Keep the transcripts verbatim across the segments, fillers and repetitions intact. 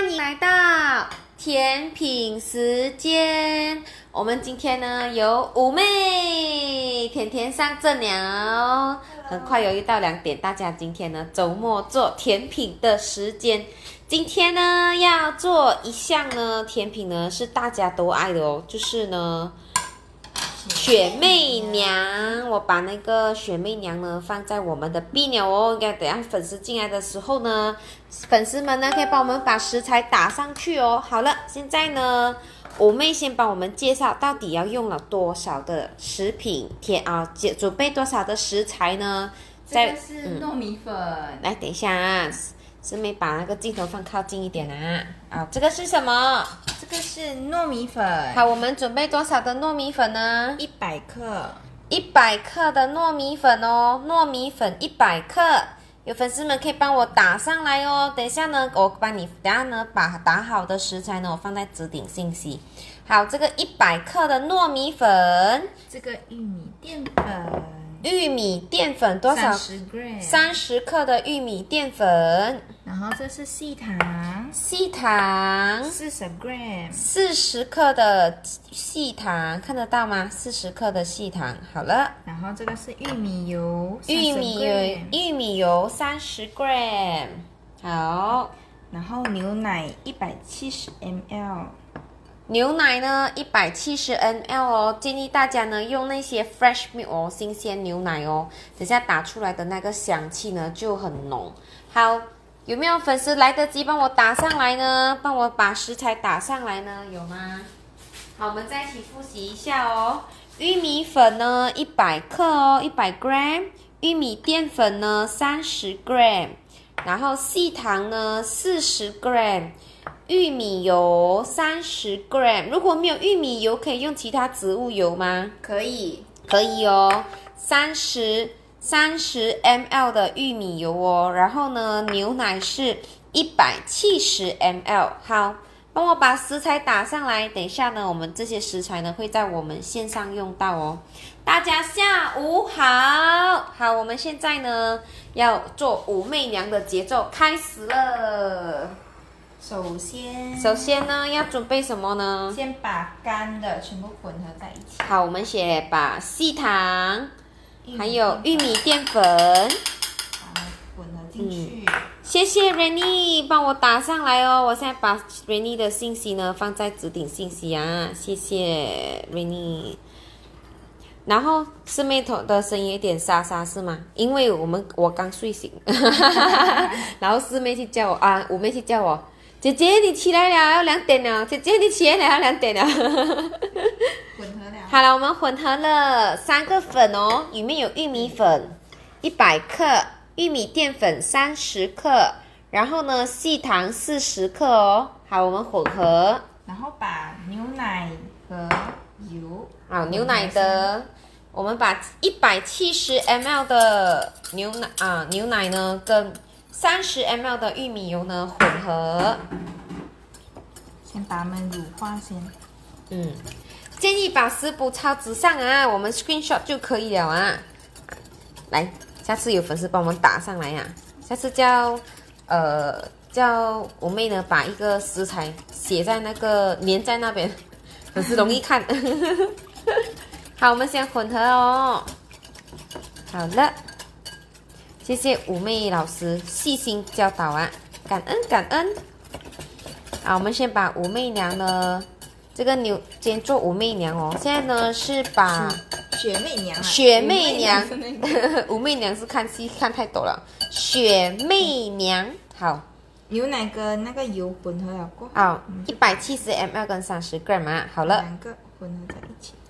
欢迎来到甜品时间。我们今天呢有五妹甜甜上阵了，很快又一到两点，大家今天呢周末做甜品的时间。今天呢要做一项呢甜品呢是大家都爱的哦，就是呢。雪媚娘，我把那个雪媚娘呢放在我们的 B 鸟哦，应该等下粉丝进来的时候呢，粉丝们呢可以帮我们把食材打上去哦。好了，现在呢，我妹先帮我们介绍到底要用了多少的食品甜啊，准备多少的食材呢？ 这个是糯米粉。 嗯、来，等一下啊。师妹把那个镜头放靠近一点啊！啊，这个是什么？ 这个是糯米粉。 好，我们准备多少的糯米粉呢？ 一百克。 一百克的糯米粉哦，糯米粉一百克。有粉丝们可以帮我打上来哦。等一下呢，我帮你等下呢把打好的食材呢，我放在置顶信息。好，这个一百克的糯米粉， 这个玉米淀粉。 玉米淀粉多少？ 三十 gram。 三十克的玉米淀粉。 然后这是细糖。 细糖。 四十 gram。 四十克的细糖，看得到吗？四十克的细糖。好了。 然后这个是玉米油。 玉米油，玉米油三十 gram。好。 然后牛奶一百七十 ml。 牛奶呢一百七十 ml 哦，建议大家呢用那些 fresh milk 哦，新鲜牛奶哦，等下打出来的那个香气呢就很浓。好，有没有粉丝来得及帮我打上来呢？帮我把食材打上来呢？有吗？好，我们再一起复习一下哦。玉米粉呢一百克哦，一百 gram。玉米淀粉呢三十 gram。然后细糖呢四十 gram。玉米油三十 gram， 如果没有玉米油，可以用其他植物油吗？ 可以， 可以哦。三十 三十 ml 的玉米油哦，然后呢，牛奶是一百七十 ml。好，帮我把食材打上来。等一下呢，我们这些食材呢会在我们线上用到哦。大家下午好，好，我们现在呢要做武媚娘的节奏，开始了。 首先， 首先呢，要准备什么呢？ 先把干的全部混合在一起。 好，我们先把细糖，还有玉米淀粉，把它混合进去。 嗯、谢谢 Rainy 帮我打上来哦。我现在把 Rainy 的信息呢放在置顶信息啊，谢谢 Rainy。然后师妹头的声音有点沙沙是吗？因为我们我刚睡醒，然后师妹去叫我啊，五妹去叫我。姐姐，你起来了，要两点了。姐姐，你起来了，要两点了。混合了。 好了，我们混合了三个粉哦，里面有玉米粉一百克，玉米淀粉三十克，然后呢细糖四十克哦。好，我们混合。 然后把牛奶和油。 好，牛奶的，我们把一百七十 ml 的牛奶啊牛奶呢跟。三十 ml 的玉米油呢混合， 先把它们乳化先。 嗯，建议把食谱抄纸上啊，我们 screenshot 就可以了啊。来，下次有粉丝帮我们打上来呀、啊，下次叫呃叫我妹呢把一个食材写在那个粘在那边，粉丝容易看。好，我们先混合哦。好了。谢谢武媚老师细心教导啊，感恩感恩。好，我们先把武媚娘呢，这个牛先做武媚娘哦。现在呢是把雪媚娘啊， 雪媚娘，武媚娘是看戏看太多了。雪媚娘好， 牛奶跟那个油混合了过后， 好，一百七十 ml 跟三十 gram 啊，好了， 两个混合在一起。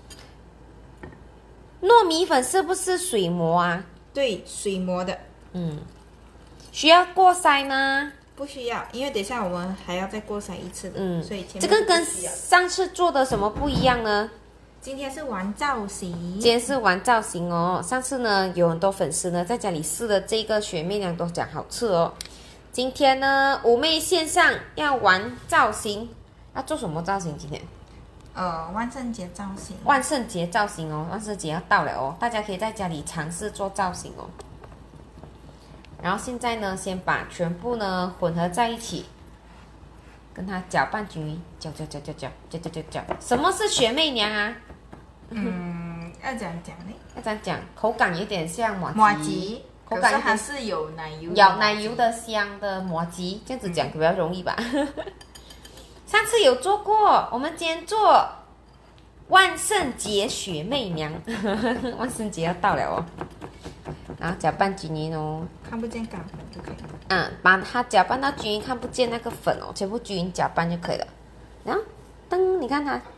糯米粉是不是水磨啊？ 对，水磨的。 嗯，需要过筛吗？ 不需要，因为等一下我们还要再过筛一次的。嗯，所以前面这个跟上次做的什么不一样呢？ 今天是玩造型。 今天是玩造型哦。上次呢，有很多粉丝呢在家里试了这个雪媚娘都讲好吃哦。今天呢，武媚线上要玩造型，要做什么造型？今天？ 呃，万圣节造型。 万圣节造型哦，万圣节要到了哦，大家可以在家里尝试做造型哦。然后现在呢，先把全部呢混合在一起。 跟它搅拌均匀，搅搅搅搅搅搅搅搅搅。什么是雪媚娘啊？ 嗯，要怎样讲呢？ 要这样讲，口感有点像麻麻糬， 吉， 口感有点可是它是有奶油， 有奶油的香的麻糬，这样子讲比较容易吧。上次有做过，我们今天做万圣节雪媚娘，万圣节要到了哦。然后搅拌均匀哦， 看不见干粉就可以了。 嗯，把它搅拌到均匀，看不见那个粉哦，全部均匀搅拌就可以了。然后噔，你看它，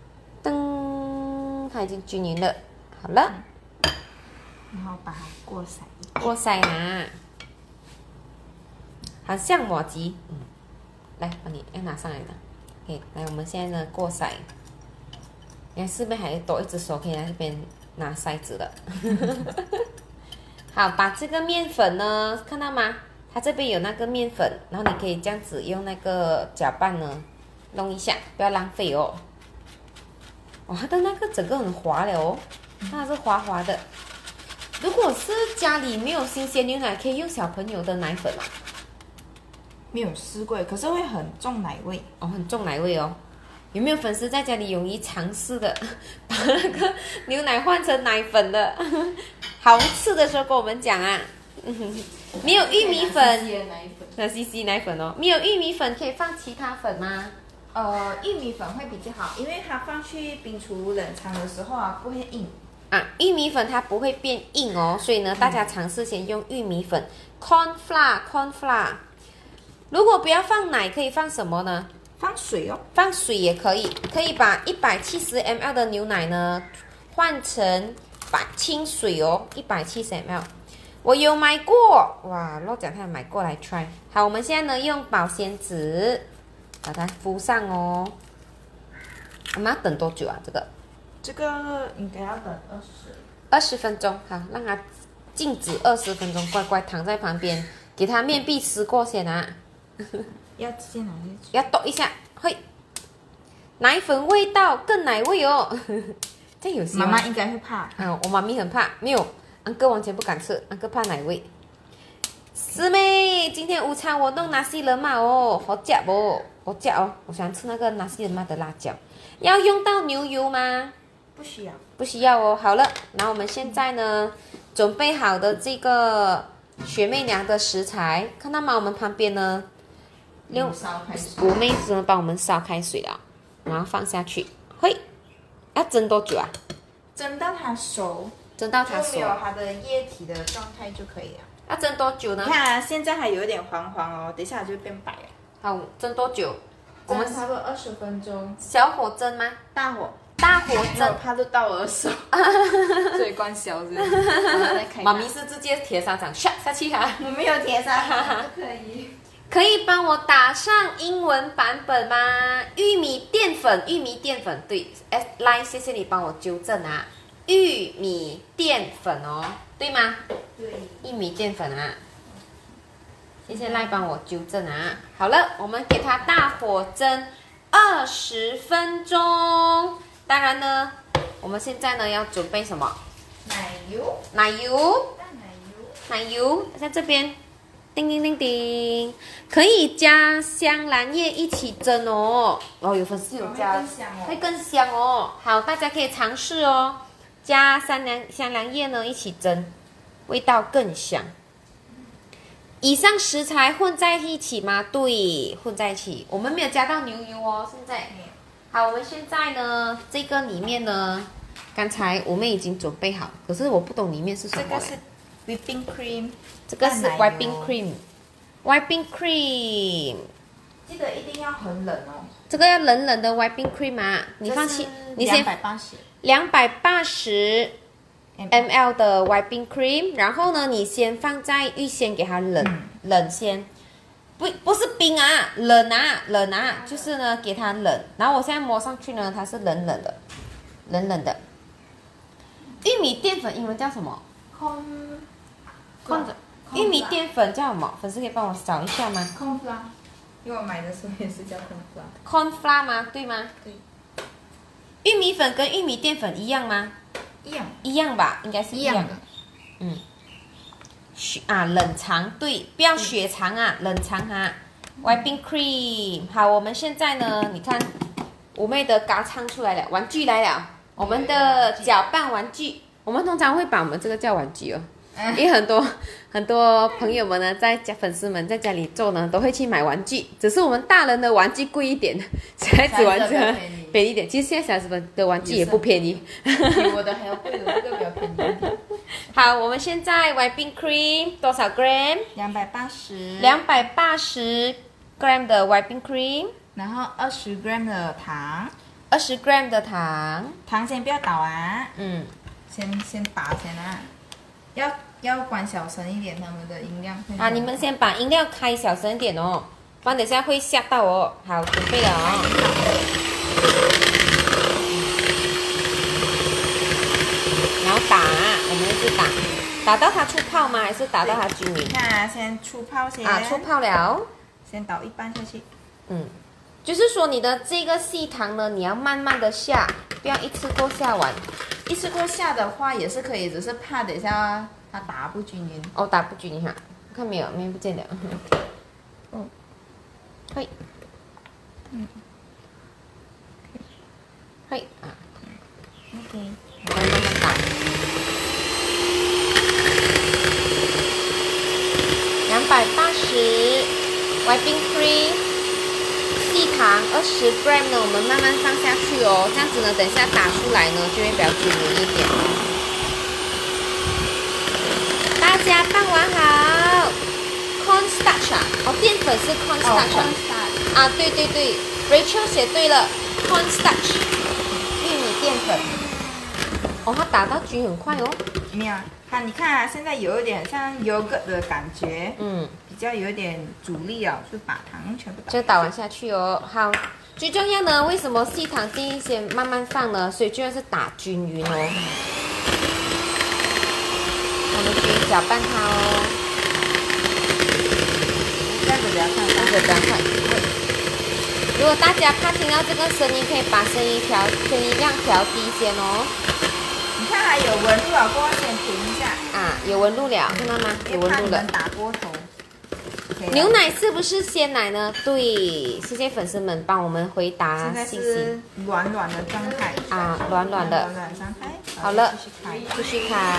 噔，它已经均匀了，好了。 然后把它过筛， 过筛啊，好像麻糬，嗯，来，帮你要拿上来的。OK，来，我们现在呢过筛，你看四边还有多一只手可以来这边拿筛子的。好，把这个面粉呢，看到吗？它这边有那个面粉，然后你可以这样子用那个搅拌呢，弄一下，不要浪费哦。哇，它的那个整个很滑了哦，它是滑滑的。如果是家里没有新鲜牛奶，可以用小朋友的奶粉啊。 没有试过，可是会很重奶味哦，很重奶味哦。有没有粉丝在家里勇于尝试的，把那个牛奶换成奶粉的？好吃的时候跟我们讲啊。没有玉米粉，那 C C 奶粉哦。没有玉米粉可以放其他粉吗？ 呃，玉米粉会比较好，因为它放去冰橱冷藏的时候啊，不会硬。 啊，玉米粉它不会变硬哦，所以呢，大家尝试先用玉米粉 ，corn flour，corn flour。如果不要放奶，可以放什么呢？ 放水哦， 放水也可以，可以把一百七十 M L 的牛奶呢换成白清水哦，一百七十 M L。我有买过，哇，洛讲他有买过来 try。好，我们现在呢用保鲜纸把它敷上哦。我们要等多久啊？这个？ 这个应该要等二十。 二十分钟，好，让它静止二十分钟，乖乖躺在旁边，给它面壁思过先啊。 要直接拿进去。 要剁一下，会。奶粉味道更奶味哦。这有希望。 妈妈应该会怕。 嗯，我妈咪很怕，没有，安哥完全不敢吃，安哥怕奶味。师妹，今天午餐我弄纳西冷玛哦，好吃不？好吃哦，我喜欢吃那个纳西冷玛的辣椒。要用到牛油吗？ 不需要， 不需要哦。好了，那我们现在呢，准备好的这个雪媚娘的食材，看到吗？我们旁边呢， 用烧开水。 五妹子呢帮我们烧开水了，然后放下去，会要蒸多久啊？ 蒸到它熟， 蒸到它熟， 就没有它的液体的状态就可以了。 要蒸多久呢？ 你看啊，现在还有一点黄黄哦，等一下就会变白了。 好，蒸多久？ 我们差不多二十分钟。 小火蒸吗？ 大火。 大火蒸， 怕都到我的手，所以关小子。 妈咪是直接铁砂掌下下去哈。 我没有铁砂掌，不可以。 可以帮我打上英文版本吗？玉米淀粉，玉米淀粉，对，哎，来，谢谢你帮我纠正啊，玉米淀粉哦，对吗？ 对， 玉米淀粉啊，谢谢赖帮我纠正啊。好了，我们给它大火蒸二十分钟。当然呢，我们现在呢要准备什么？ 奶油， 奶油， 淡奶油， 奶油在这边，叮叮叮叮，可以加香兰叶一起蒸哦。哦，有粉丝有加， 会更香哦。 会更香哦。好，大家可以尝试哦，加香兰香兰叶呢一起蒸，味道更香。以上食材混在一起吗？对，混在一起。我们没有加到牛油哦，现在。好，我们现在呢，这个里面呢，刚才我们已经准备好，可是我不懂里面是什么。 这个是 whipping cream， 这个是 whipping cream，whipping cream。 记得一定要很冷哦。 这个要冷冷的 whipping cream 啊，你放弃，你先两百八十， 两百八十 ml 的 whipping cream， 然后呢，你先放在预先给它冷、嗯、冷先。不不是冰啊，冷啊，冷啊，就是呢给它冷，然后我现在摸上去呢，它是冷冷的，冷冷的。玉米淀粉英文叫什么？ 空， 空着。玉米淀粉叫什么？粉丝可以帮我找一下吗？ 空 flour， 因为我买的时候也是叫空 corn flour。 flour 吗？对吗？ 对。 玉米粉跟玉米淀粉一样吗？ 一样。 一样吧，应该是一样的。嗯。啊，冷藏对，不要血藏啊，冷藏啊。 whipping cream。好，我们现在呢，你看五妹的嘎唱出来了，玩具来了，我们的搅拌玩具。我们通常会把我们这个叫玩具哦。因为很多很多朋友们呢，在家粉丝们在家里做呢，都会去买玩具。只是我们大人的玩具贵一点，小孩子玩具便宜一点。其实现在小孩子们的玩具也不便宜， 比我的还要贵，我这个比较便宜一点。 好，我们现在 whipping cream 多少 gram？ 两百八十。 两百八十 gram 的 whipping cream， 然后二十 gram 的糖， 二十 gram 的糖。 糖先不要倒啊， 嗯， 先先打先啊，要要关小声一点，他们的音量。 啊，你们先把音量开小声一点哦，不然等下会吓到哦。好，准备了哦。然后打，我们一直打，打到它出泡吗？还是打到它均匀？ 你看啊，先出泡先。 啊，出泡了。 先倒一半下去。 嗯，就是说你的这个细糖呢，你要慢慢的下，不要一次过下完。 一次过下的话也是可以，只是怕等一下它打不均匀。 哦，打不均匀哈，看没有，没有不见了。嗯，会， 嗯， 会啊。 OK。 我们慢慢打。两百八十 whipping cream， 细糖二十 gram 呢，我们慢慢放下去哦，这样子呢，等一下打出来呢，就会比较均匀一点。大家放完好 ，cornstarch 啊，哦，淀粉是 cornstarch 啊， 哦、 啊，对对对 ，Rachel 写对了 ，cornstarch， 玉米淀粉。哦，它打到均很快哦。 没有，它你看啊，现在有一点像 yogurt 的感觉， 嗯， 比较有一点阻力啊，就把糖全部打。 就打完下去哦。好，最重要呢，为什么细糖建议先慢慢放呢？所以最重要是打均匀哦。我们均匀搅拌它哦。 这样子比较快， 这样子比较快。如果大家怕听到这个声音，可以把声音调声音量调低先哦。 你看还有纹路了，过后先停一下。 啊，有纹路了，看到吗？有纹路了。 打过头。 牛奶是不是鲜奶呢？对，谢谢粉丝们帮我们回答现在信息。 是软软的状态啊，软软的。 软软状态。 好了， 继续开。 继续开。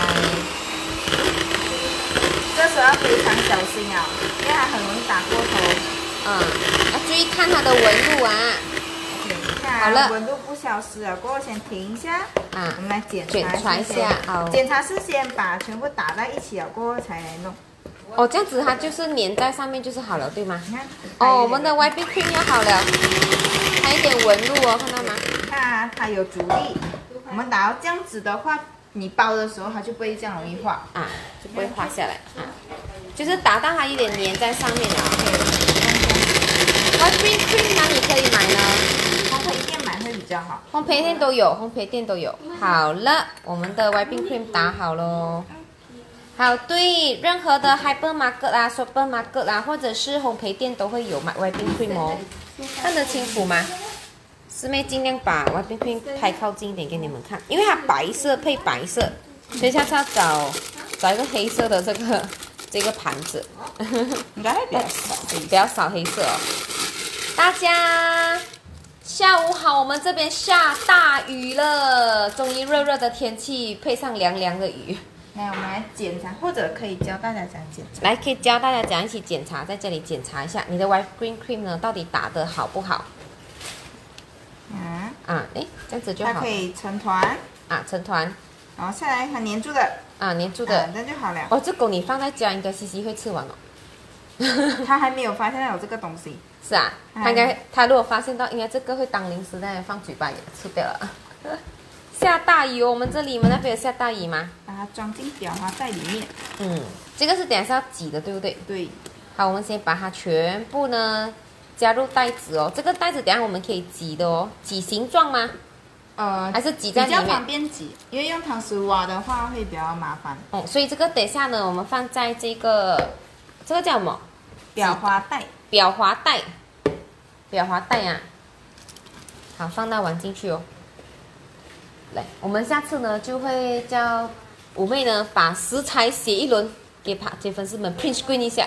这时候要非常小心啊，因为它很容易打过头。 嗯，要注意看它的纹路啊。 好了，纹路不消失了，过后先停一下。啊，我们来检查检查一下。好。 检查是先把全部打在一起了，过后才来弄。 哦，这样子它就是粘在上面就是好了，对吗？ 你看。 哦，我们的 whipping cream 要好了，还有一点纹路哦，看到吗？ 看啊，它有阻力。我们打到这样子的话，你包的时候它就不会这样容易化啊，就不会滑下来啊，就是打到它一点粘在上面了。whipping cream 哪里可以买呢？ 烘焙店买会比较好。 烘焙店都有，烘焙店都有。好了，我们的 whipping cream 打好喽。好，对，任何的 hypermarket 啊、supermarket 啊，或者是烘焙店都会有买 whipping cream 哦。看得清楚吗？师妹尽量把 whipping cream 拍靠近一点给你们看，因为它白色配白色，所以下次要找找一个黑色的这个这个盘子， 应该会比较少， 比较少黑色哦。大家下午好，我们这边下大雨了，终于热热的天气配上凉凉的雨。 来，我们来检查，或者可以教大家怎样检查。 来，可以教大家怎样一起检查，在这里检查一下你的 whipping cream 呢，到底打得好不好？ 啊啊，哎，这样子就好。 它可以成团。 啊，成团。 然后下来它粘住的。 啊，粘住的。 啊，那就好了。 哦，这狗你放在家，应该西西会吃完哦。 它还没有发现到有这个东西。 是啊，它应该，它如果发现到，应该这个会当零食，再放嘴巴也吃掉了。下大雨哦，我们这里，你们那边有下大雨吗？ 把它装进裱花袋里面。 嗯，这个是等一下要挤的，对不对？ 对。 好，我们先把它全部呢加入袋子哦。这个袋子等一下我们可以挤的哦，挤形状吗？ 呃， 还是挤在里面？ 比较方便挤，因为用汤匙挖的话会比较麻烦。 哦，所以这个等一下呢，我们放在这个这个叫什么？ 裱花袋。 裱花袋。裱花袋啊。好，放到碗进去哦。来，我们下次呢就会叫五妹呢把食材写一轮给给粉丝们 print screen 一下，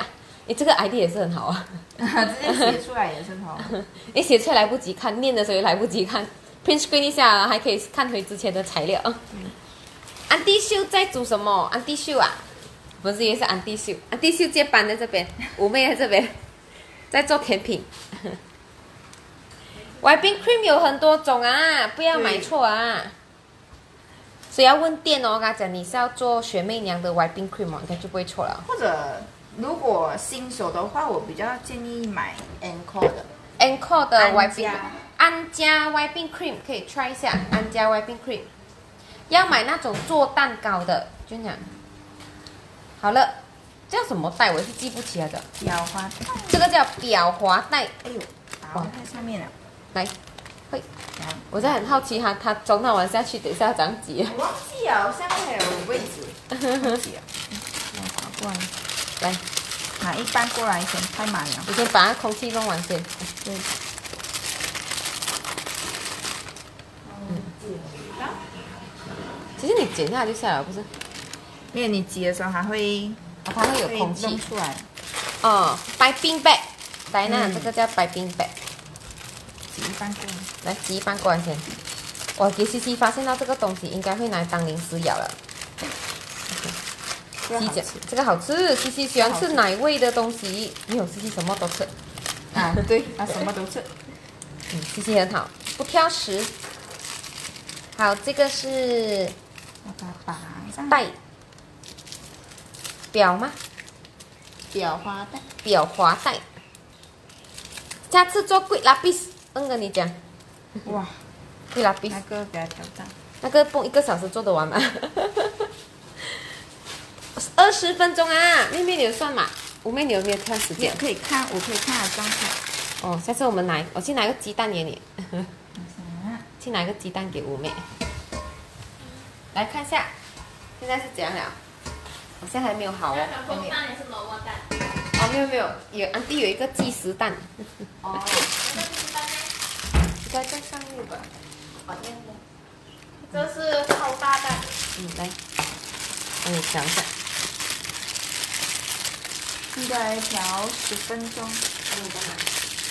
哎，这个 idea 也是很好啊， 直接写出来也是好。 你写出来来不及看，念的时候也来不及看 ，print screen 一下还可以看回之前的材料。嗯、安迪秀在煮什么？安迪秀啊，不是也是安迪秀，安迪秀接班在这边，五妹在这边，在做甜品。Whipping cream 有很多种啊，不要买错啊。所以要问店哦，我跟他讲你是要做雪媚娘的 Whipping cream 哦，应该就不会错了。 或者如果新手的话，我比较建议买 Encore 的 Encore 的 Whipping 安安家 Whipping cream 可以 try 一下安家 Whipping cream。要买那种做蛋糕的，就这样。好了，叫什么袋？我是记不起来的。 裱花袋， 这个叫裱花袋。 哎呦，打在上面了。 来，会。我在很好奇他他装那完下去，等一下怎样挤？ 我忘记了，下面还有位置。忘记了。我跑过来。 来， 拿一半过来先，太满了。 你先把它空气弄完先。对。嗯。其实你剪下来就下来了，不是？ 因为你挤的时候还会， 哦、它会有空气出来。 哦，白冰 bag， 来呢，嗯、这个叫白冰 bag。 挤一半过来。 来，挤一半过来先。我给西西发现到这个东西应该会拿来当零食咬了。鸡脚，这个好吃。西西喜欢吃奶味的东西，没有西西什么都吃。 啊，对，他什么都吃。 嗯，西西很好，不挑食。好，这个是袋，表吗？ 裱花袋。 裱花袋。下次做贵拉比斯，嗯，跟你讲。 哇， 贵拉比斯。 那个比较挑战。 那个蹦一个小时做得完吗？二十分钟啊！妹妹你有算吗？五妹你有没有看时间？ 可以看，我可以看的状态。 哦，下次我们拿，我去拿个鸡蛋给你。去拿个鸡蛋给五妹。来看一下，现在是怎样了？我现在还没有好哦。 风蛋也是萝卜蛋。 哦，没有没有，有安迪有一个计时蛋。 哦，那个鸡蛋呢？ 应该在上面吧？ 好像的。这是超大蛋。 嗯，来，帮你调一下。 应该调十分钟。 嗯，干嘛？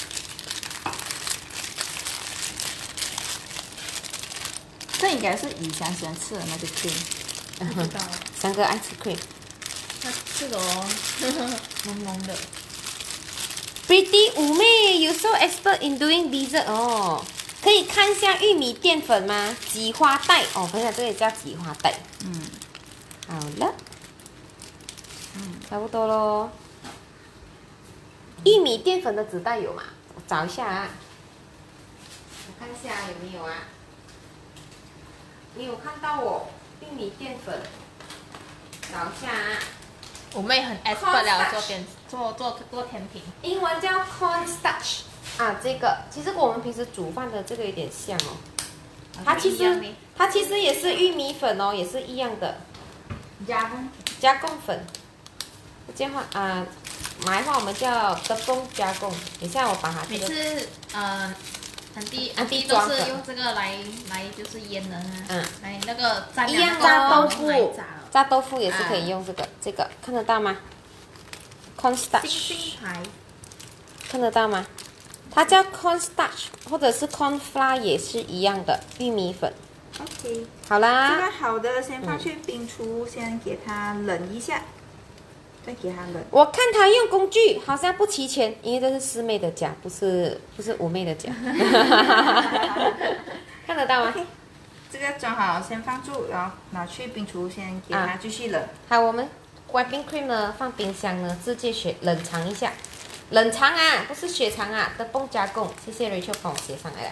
这应该是以前喜欢吃的那个 cream。 不知道。 三个爱吃 cream。 它这个哦，浓浓的。 Pretty 五妹，you so expert in doing dessert 哦。可以看一下玉米淀粉吗？挤花袋哦，分享这个也叫挤花袋。 嗯， 好了，嗯，差不多咯。玉米淀粉的纸袋有吗？我找一下啊，我看一下有没有啊。你有看到我玉米淀粉？找一下啊。 我妹很 expert 了，做甜做做做甜品。 英文叫 cornstarch 啊，这个其实跟我们平时煮饭的这个有点像哦。它其实它其实也是玉米粉哦，也是一样的。 加工加工粉，这样话啊，马来话我们叫德风加工。等一下我把它、这每个。 次呃，安迪安迪都抓的是用这个来来就是腌的啊， 嗯， 来那个蘸一样两个炸豆腐来炸了。 炸豆腐也是可以用这个，这个看得到吗？cornstarch 星星牌。 看得到吗？它叫 cornstarch 或者是 corn flour 也是一样的玉米粉。 OK， 好啦， 这个好的先放去冰橱，嗯、先给它冷一下，再给它冷。 我看它用工具好像不齐全，因为这是师妹的家，不是不是五妹的家。看得到吗？ Okay. 这个装好，先放住，然后拿去冰橱，先给它继续冷。啊、 好，我们 whipping cream 呢放冰箱呢，直接雪冷藏一下，冷藏啊，不是雪藏啊，的泵加工。谢谢 Rachel 帮我写上来了。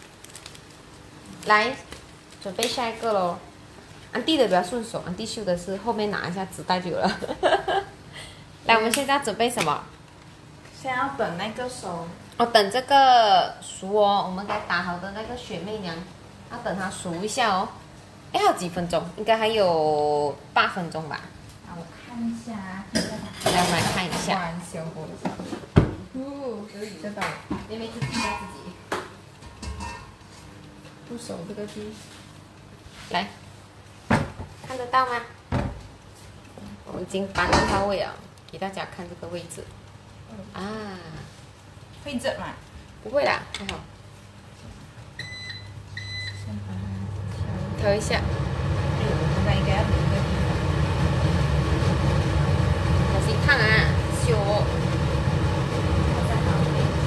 来，准备下一个咯。安迪的比较顺手，安迪秀的是后面拿一下纸袋就有了。来，我们现在要准备什么？ 先要等那个熟。 哦，等这个熟哦，我们该打好的那个雪媚娘。要等它熟一下哦，哎，还有几分钟？应该还有八分钟吧。 啊，我看一下， 来，我们来看一下。 玩小火的。哦，知道。 妹妹自己带自己。 不熟这个鸡。 来，看得到吗？我已经搬到它位了，给大家看这个位置。 啊， 会热吗？ 不会啦，还好。 先把它调一下， 哎，我现在应该要留一个地方。 小心烫啊，修哦。 再好一点。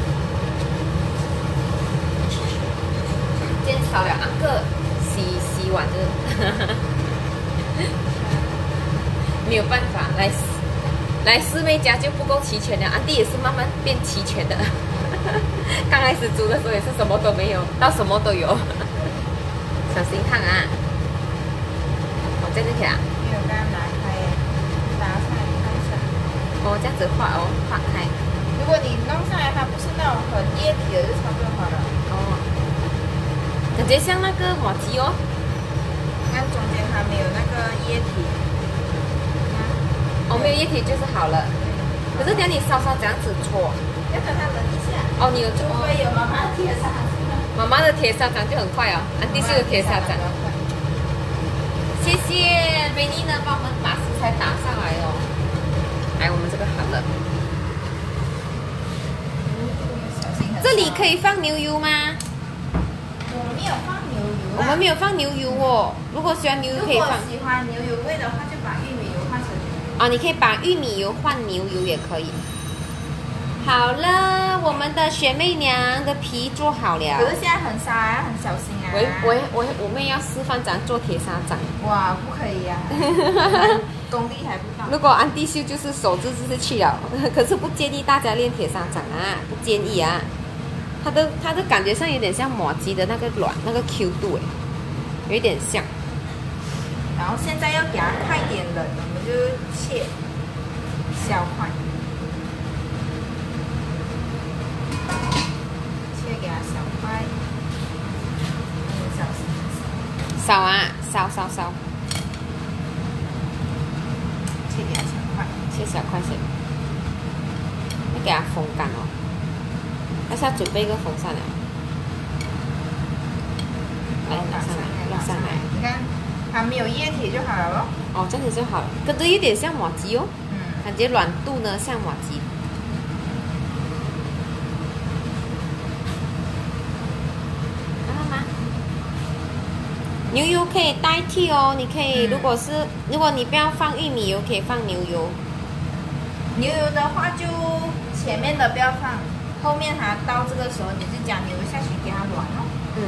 今天少了安个洗洗碗的，没有办法，来来师妹家就不够齐全的，安迪也是慢慢变齐全的。刚开始煮的时候也是什么都没有，到什么都有。小心烫啊！我在这里啊。 因为我刚刚拿开，拿上来看一下。 哦，这样子画哦，画开。 如果你弄上来，它不是那种很液体的，就差不多好了。 哦，感觉像那个麻糬哦。 看中间它没有那个液体。 哦，没有液体就是好了。可是等下你稍稍这样子搓。 要等它冷一下。 哦，你有除非有妈妈的铁砂掌。 妈妈的铁砂掌就很快哦，安迪是有铁砂掌。谢谢贝妮呢，帮我们把食材打上来哦。来，我们这个好了。这里可以放牛油吗？ 我们没有放牛油。 我们没有放牛油哦。如果喜欢牛油可以放。 如果喜欢牛油味的话，就把玉米油换成牛油。 啊，你可以把玉米油换牛油也可以。好了，我们的雪媚娘的皮做好了。 可是现在很沙啊，很小心啊。 我我我我妹要示范怎样做铁砂掌。 哇，不可以呀、啊，功力还不到。 如果安迪秀就是手指就是去了，可是不建议大家练铁砂掌啊，不建议啊。它的它的感觉上有点像麻糬的那个软那个 Q 度哎，有一点像。 然后现在要给它快点冷，我们就切小块。给它小块，小心烧啊，烧烧烧， 切给它小块， 切小块先，要给它风干哦。那现在准备一个风扇了，来拿上来，拿上来。 你看，它没有液体就好了咯。 哦，这样子就好了，跟着有点像麻糬哦。 嗯， 感觉软度呢像麻糬。牛油可以代替哦，你可以，嗯、如果是如果你不要放玉米油，可以放牛油。 牛油的话就前面的不要放，后面它到这个时候你就加牛油下去给它软哦。 嗯。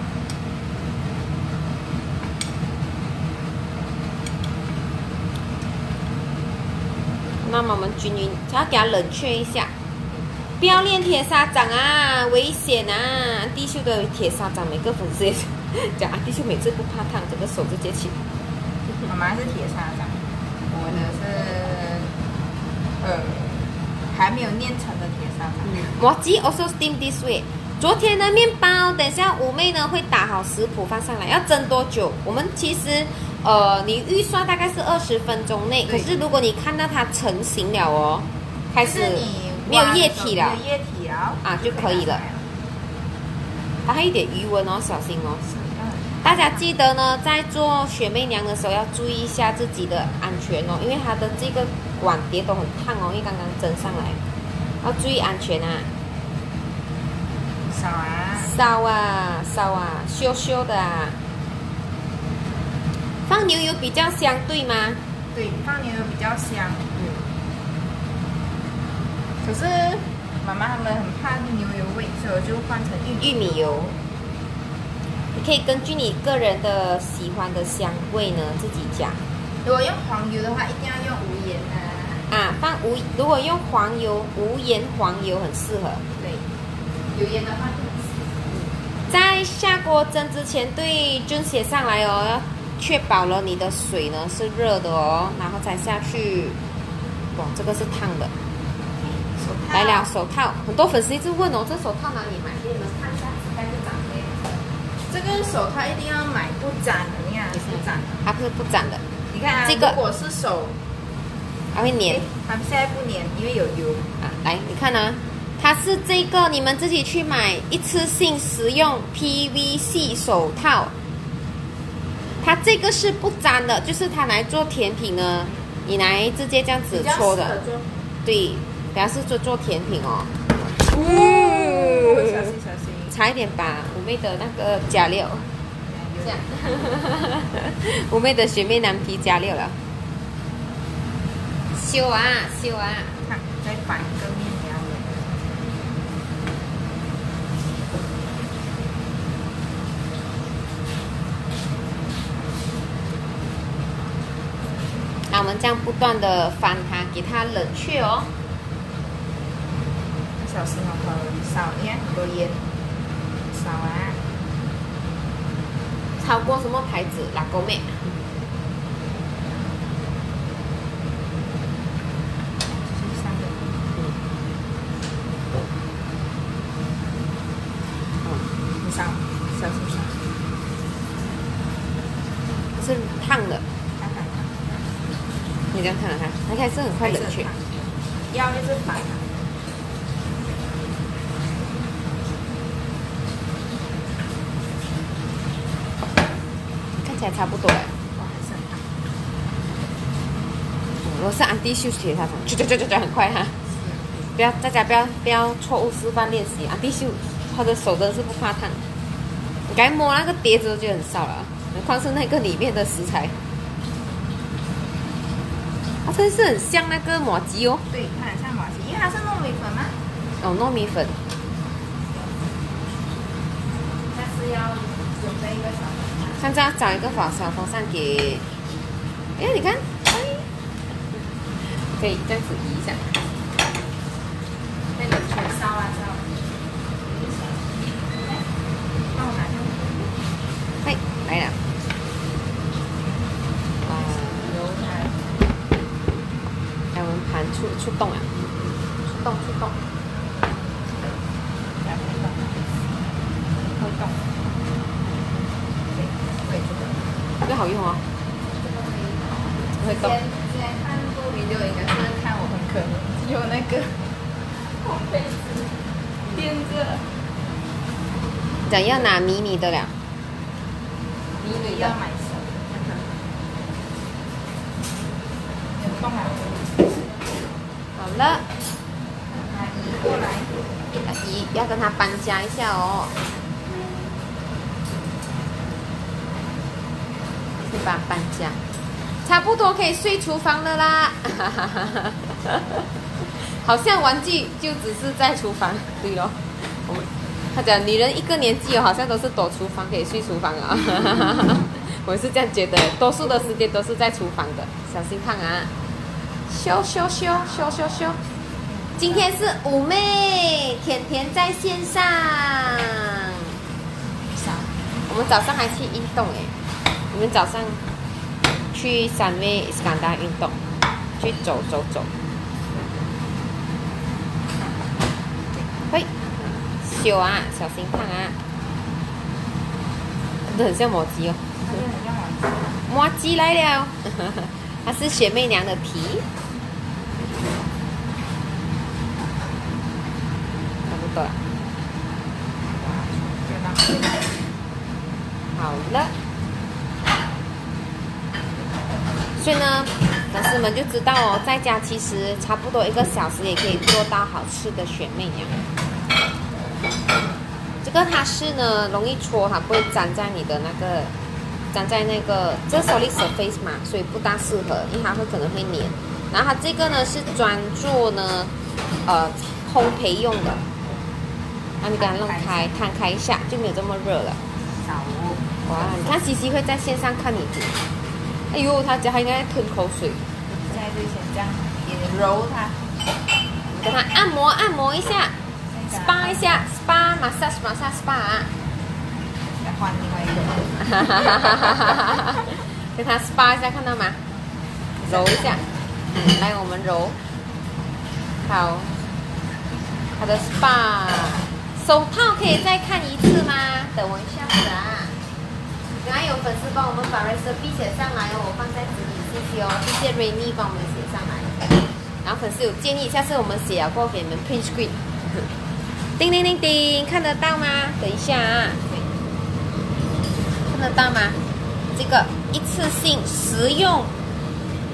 那么我们均匀，只要给它冷却一下。不要练铁砂掌啊，危险啊！地秀的铁砂掌，每个粉丝也是讲啊，地秀每次不怕烫，整个手直接起。 妈妈是铁砂掌，我的是呃还没有练成的铁砂掌。 麻糬 also steam this way。昨天的面包，等一下五妹呢会打好食谱放上来，要蒸多久？我们其实呃，你预算大概是二十分钟内，可是如果你看到它成型了哦，开始没有液体了， 没有液体了啊就可以了。它还有一点余温哦，小心哦。大家记得呢，在做雪媚娘的时候要注意一下自己的安全哦，因为它的这个碗碟都很烫哦，因为刚刚蒸上来，要注意安全啊。 烧啊， 烧啊，烧啊，咻咻的啊。放牛油比较香，对吗？ 对，放牛油比较香。 嗯。 可是妈妈他们很怕牛油味，所以我就换成玉米玉米油。你可以根据你个人的喜欢的香味呢自己加。 如果用黄油的话，一定要用无盐啊。 啊，放无如果用黄油，无盐黄油很适合。 对，有盐的话就很适合。 在下锅蒸之前，对菌写上来哦，要确保了你的水呢是热的哦，然后再下去。哇，这个是烫的。来了手套，很多粉丝一直问哦，这手套哪里买？给你们看一下，应该是长这样。 这个手套一定要买不粘的，你看不粘的， 它是不粘的。 你看啊， 这个如果是手， 它会粘。 它现在不粘，因为有油啊。来，你看呢、啊，它是这个，你们自己去买一次性食用 P V C 手套。它这个是不粘的，就是它来做甜品呢，你来直接这样子搓的。对。 等下是做做甜品哦。 哦，小心小心， 差一点把五妹的那个加料，这样，五妹的学妹男皮加料了。修啊修啊， 看再反一个面条了。 那我们这样不断的翻它，给它冷却哦。 小心哦，很少，你看很多烟，少啊。 超过什么牌子？拉勾妹。 是三个。嗯。很少，小心小心。 是烫的， 看看看。 你这样看看看，它开始很快冷却。 要一直反啊。 看起来差不多哎。 哇，还是很烫。 如果是安迪秀学他，就就就就就很快哈。不要大家不要不要错误示范练习，安迪秀他的手真的是不怕烫。你刚才摸那个碟子就很少了，何况是那个里面的食材。它真是很像那个麻吉哦。 对，它很像麻吉，因为它是糯米粉嘛。 哦，糯米粉。 但是要准备一个小风扇。 现在要找一个小小风扇给，哎，你看，哎，可以这样子移一下。 那个全烧啊烧。帮我拿掉。 哎，来了。哇， 揉它。 来，我们盘出出动啊！出动出动。 来，会动。会动。对，这个。 这个好用哦。会动。 之前看过video应该是看我很可能有那个烘焙纸垫着。 怎样拿迷你的了？ 迷你要买手，看看。有动啊。 好了， 来移过来。 移要跟它搬家一下哦。去把它搬家，差不多可以睡厨房了啦。好像玩具就只是在厨房，对哦。我们他讲女人一个年纪哦，好像都是躲厨房可以睡厨房啊。我是这样觉得，多数的时间都是在厨房的，小心烫啊！咻咻咻咻咻咻！今天是五妹甜甜在线上，我们早上还去运动哎，我们早上去三位斯坎达运动，去走走走。嘿，修啊，小心烫啊！真的很像麻鸡哦。麻鸡来了，它是学妹娘的皮。差不多了。好了。所以呢，粉丝们就知道哦，在家其实差不多一个小时也可以做到好吃的雪媚娘。这个它是呢容易搓，它不会粘在你的那个粘在那个这 solid surface 嘛，所以不大适合，因为它会可能会粘。然后它这个呢是专做呢呃烘焙用的，然后你给它弄开摊开一下，就没有这么热了。哇，你看西西会在线上看你煮。哎呦，他家应该在吞口水。 现在就先这样，也揉它， 给他按摩按摩一下 ，spa 一下 ，spa massage massage spa 啊。 再换另外一个。 哈哈哈哈哈哈！给他 spa 一下，看到吗？揉一下，嗯，来我们揉。好，他的 spa 手套可以再看一次吗？等我一下子啊。刚刚有粉丝帮我们把 recipe 写上来哦，我放在纸里，谢谢哦，谢谢 Rainy 帮我们写上来。然后粉丝有建议，下次我们写了过后给你们 print screen。叮叮叮叮，看得到吗？等一下啊，看得到吗？这个一次性食用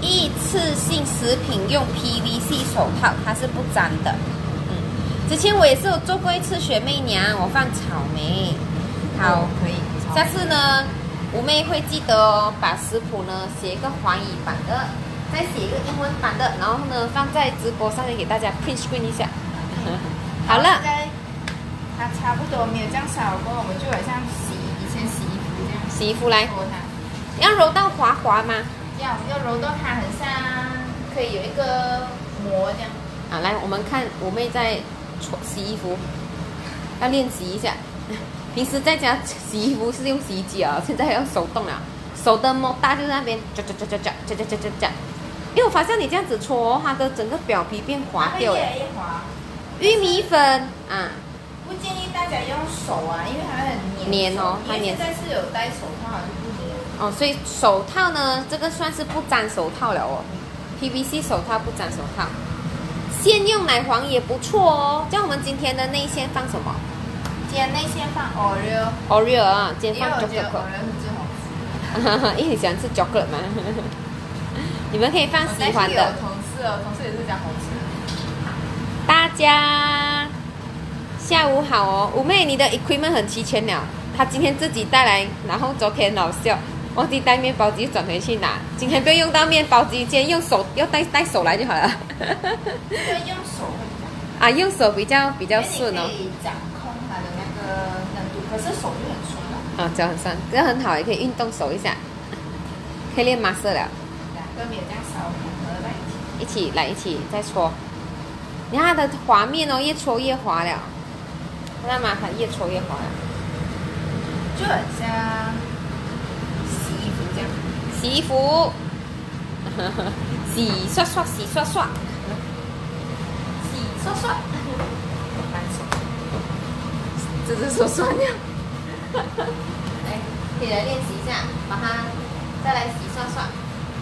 一次性食品用 P V C 手套，它是不粘的。嗯，之前我也是有做过一次雪媚娘，我放草莓。好， 可以。 下次呢，五妹会记得哦，把食谱呢写一个华语版的，再写一个英文版的，然后呢放在直播上面给大家 print screen 一下。好了。 它差不多没有这样烧过，我们就好像洗以前洗衣服这样。 洗衣服来。 搓它。 要揉到滑滑吗？ 要要揉到它很像可以有一个膜这样。 好，来我们看五妹在洗衣服，要练习一下。平时在家洗衣服是用洗衣机啊，现在要手动了，手的摸大就在那边搅搅搅搅搅搅搅搅搅。因为我发现你这样子搓，它的整个表皮变滑掉了。 越来越滑。 玉米粉啊。 不建议大家用手啊，因为它很黏。 黏哦，它黏。 现在是有戴手套，就不黏。 哦，所以手套呢，这个算是不粘手套了哦。P V C 手套不粘手套。现用奶黄也不错哦。像我们今天的内馅放什么？ 今天内馅放 Oreo。 Oreo 啊，今天放 chocolate。 chocolate。 是最好吃。 因为你喜欢吃 chocolate 嘛。你们可以放喜欢的。 有同事哦，同事也是讲好吃。 大家下午好哦，五妹，你的 equipment 很齐全了。她今天自己带来，然后昨天老笑，忘记带面包机转回去拿。今天不用用到面包机，今天用手，要带带手来就好了。 用手会比较啊，用手比较比较顺哦。 可以掌控它的那个嫩度，可是手就很酸了。 啊，脚很酸，这个很好，也可以运动手一下，可以练 muscle 了。 两个没有这样烧合在一起。 一起来，一起再搓。你看它的滑面哦，越搓越滑了。看到吗？它越搓越滑了。 就很像洗衣服这样。 洗衣服，洗刷刷，洗刷刷， 洗刷刷，难受， 这只手酸了。来，可以来练习一下，把它再来洗刷刷。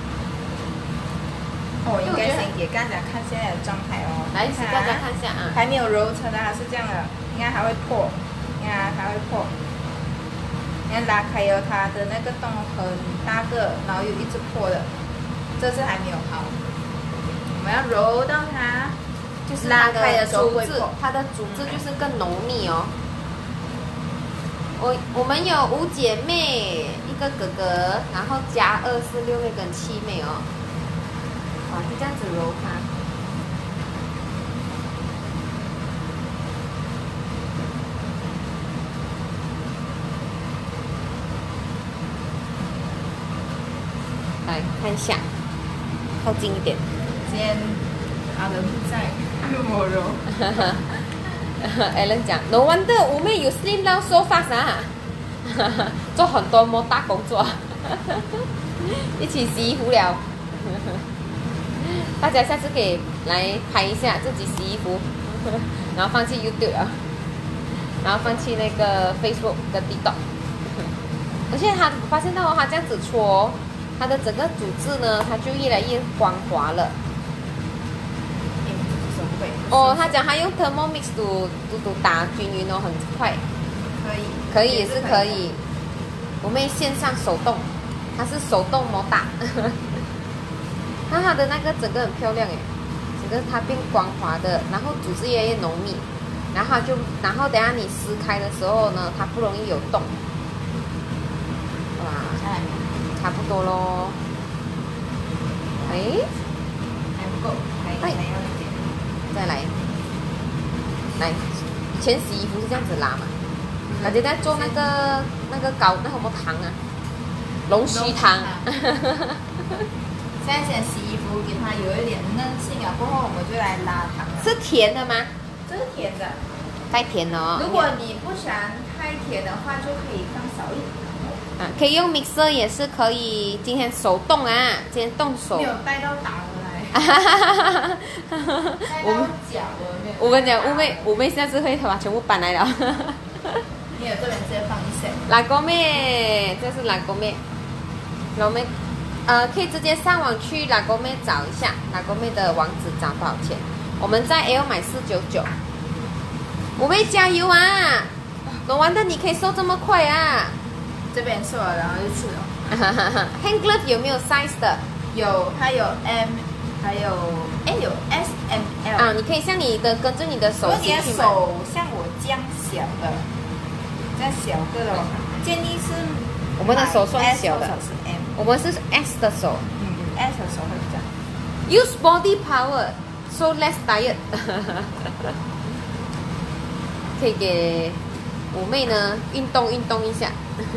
哦，应该先给大家看现在的状态哦。 来，给大家看一下啊。 还没有揉成的还是这样的，应该还会破，你看还会破。你看拉开了，它的那个洞很大个，然后又一直破的，这是还没有好。我们要揉到它， 就是拉开的时候会破，它的组织就是更浓密哦。我我们有五姐妹，一个哥哥，然后加二是六妹跟七妹哦。哇，就这样子揉它。来看一下，靠近一点。 今天阿伦不在，我揉。 Alan 讲 ，No wonder 五妹有 slim down so fast 啊，做很多摩大工作，一起洗衣服了。大家下次可以来拍一下自己洗衣服，然后放去 YouTube 啊，然后放去那个 Facebook 跟 TikTok。而且他发现到他这样子搓，它的整个组织呢，它就越来越光滑了。哦，他讲他用 Thermomix 嘟嘟嘟打均匀哦，很快。 可以。 可以也是可以。我们线上手动，它是手动摩打。看它的那个整个很漂亮哎，整个它变光滑的，然后组织越来越浓密，然后它就，然后等下你撕开的时候呢，它不容易有洞。哇，差不多咯。哎， 还不够，还还要一点。 再来，来，以前洗衣服是这样子拉嘛，而且在做那个那个糕，那什么糖啊，龙须糖。 现在先洗衣服，给它有一点嫩性了，过后我们就来拉糖了。 是甜的吗？ 这是甜的， 太甜了哦。 如果你不喜欢太甜的话，就可以放少一点糖。 啊，可以用 mixer 也是可以。今天手动啊，今天动手。 没有带到打回来。 我们脚我跟你讲，五妹五妹下次会把全部搬来了。 你有这边直接放一些。 老公妹，这是老公妹，老妹。呃，可以直接上网去拉勾妹找一下，拉勾妹的网址找多少钱？我们在 L 买四九九。五妹加油啊！no wonder你可以瘦这么快啊！ 这边瘦了，然后就吃了。 hand glove 有没有 size 的？ 有它有 M， 还有哎有 S M L 啊，你可以像你的跟着你的手如果你的型去买。 手像我这样小的，这样小个的，建议是我们的手算小的买 S 或者是 M， 我们是 S 的手嗯 S 的手会比较。 ，use body power so less diet 。可以给五妹呢运动运动一下，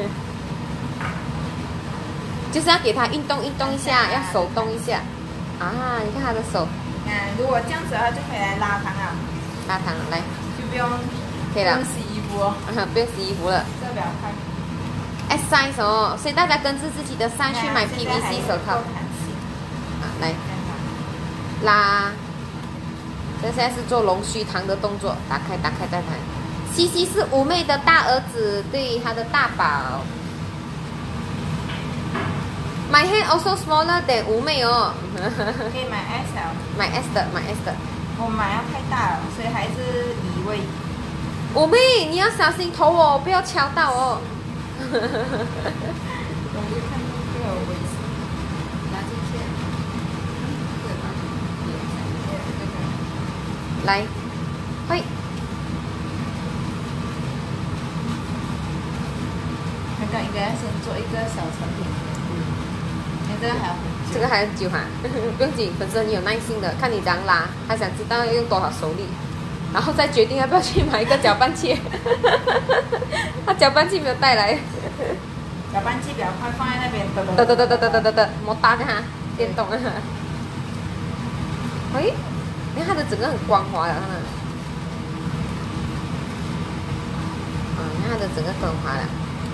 就是要给她运动运动一下，要手动一下。啊，你看她的手那如果这样子的话，就可以来拉糖啊， 拉糖来， 就不用可以了不用，洗衣服哦， 不用洗衣服了。 这个比较快。 S size 哦，所以大家跟着自己的 size 去买 P V C 手套。 够弹性啊，来拉，这现在是做龙须糖的动作，打开打开再弹。西西是五妹的大儿子，对，他的大宝。My hand also smaller than 五妹哦。 可以买 S L， 买 S 的，买 S 的。 我买要太大了，所以还是移位。 五妹，你要小心头哦，不要敲到哦。 我就看这个位置，拿进去，对吧？ 来，嘿， 刚刚应该先做一个小成品，嗯，你这个还要很久这个还很久哈，不用紧，粉丝很有耐心的，看你怎样拉，他想知道要用多少手力，然后再决定要不要去买一个搅拌器。他搅拌器没有带来。 搅拌器比较快，放在那边，得得得得得得得得得，摩打的哈，电动啊。喂，你看它的整个很光滑了，看到？啊，你看它的整个光滑了。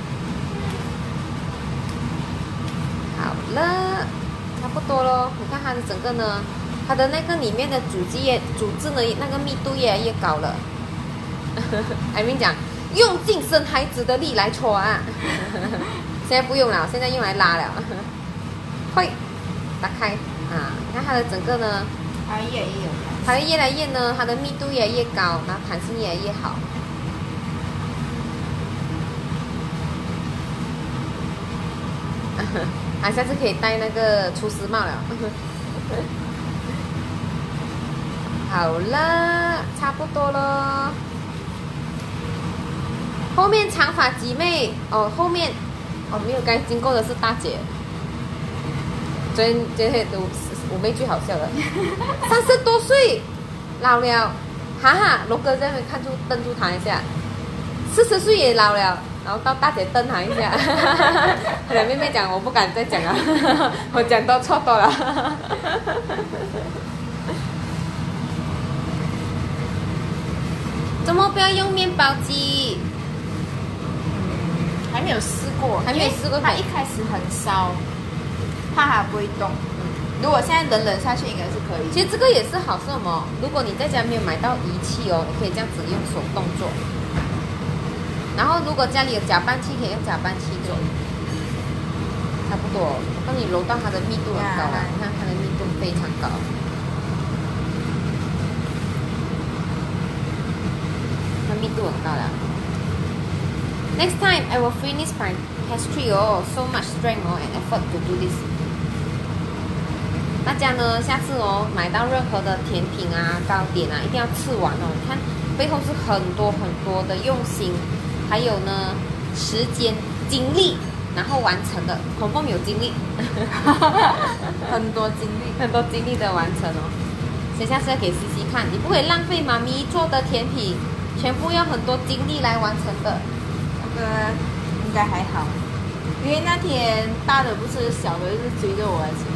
好了，差不多咯。你看它的整个呢，它的那个里面的组织液组织呢，那个密度越来越高了。艾明讲，用尽生孩子的力来搓啊。现在不用了，现在用来拉了。会打开啊，你看它的整个呢， 它越来越有弹性。 它会越来越呢，它的密度越来越高，然后弹性越来越好。啊，下次可以戴那个厨师帽了。好了，差不多了。后面长发姐妹哦，后面哦没有，刚经过的是大姐。昨天今天我我妹最好笑了，三十多岁老了，哈哈，罗哥在那边看住瞪住他一下，四十岁也老了。然后到大姐瞪他一下，后来妹妹讲我不敢再讲了，我讲多错多了。怎么不要用面包机？ 还没有试过， 还没有试过它一开始很烧，怕它不会动。如果现在冷冷下去，应该是可以。 其实这个也是好是什么？如果你在家没有买到仪器哦，你可以这样子用手动做。然后如果家里有搅拌器，可以用搅拌器做，差不多。当你揉到它的密度很高了，你看它的密度非常高，它密度很高了。Next time I will finish my pastry oh, so much strength oh and effort to do this. 大家呢，下次哦买到任何的甜品啊、糕点啊，一定要吃完哦。你看背后是很多很多的用心。还有呢，时间、精力，然后完成的，confirm有精力， 很多精力， 很多精力的完成哦。所以下次要给西西看，你不可以浪费妈咪做的甜品，全部要很多精力来完成的。 那个应该还好，因为那天大的不吃，小的就是追着我来吃。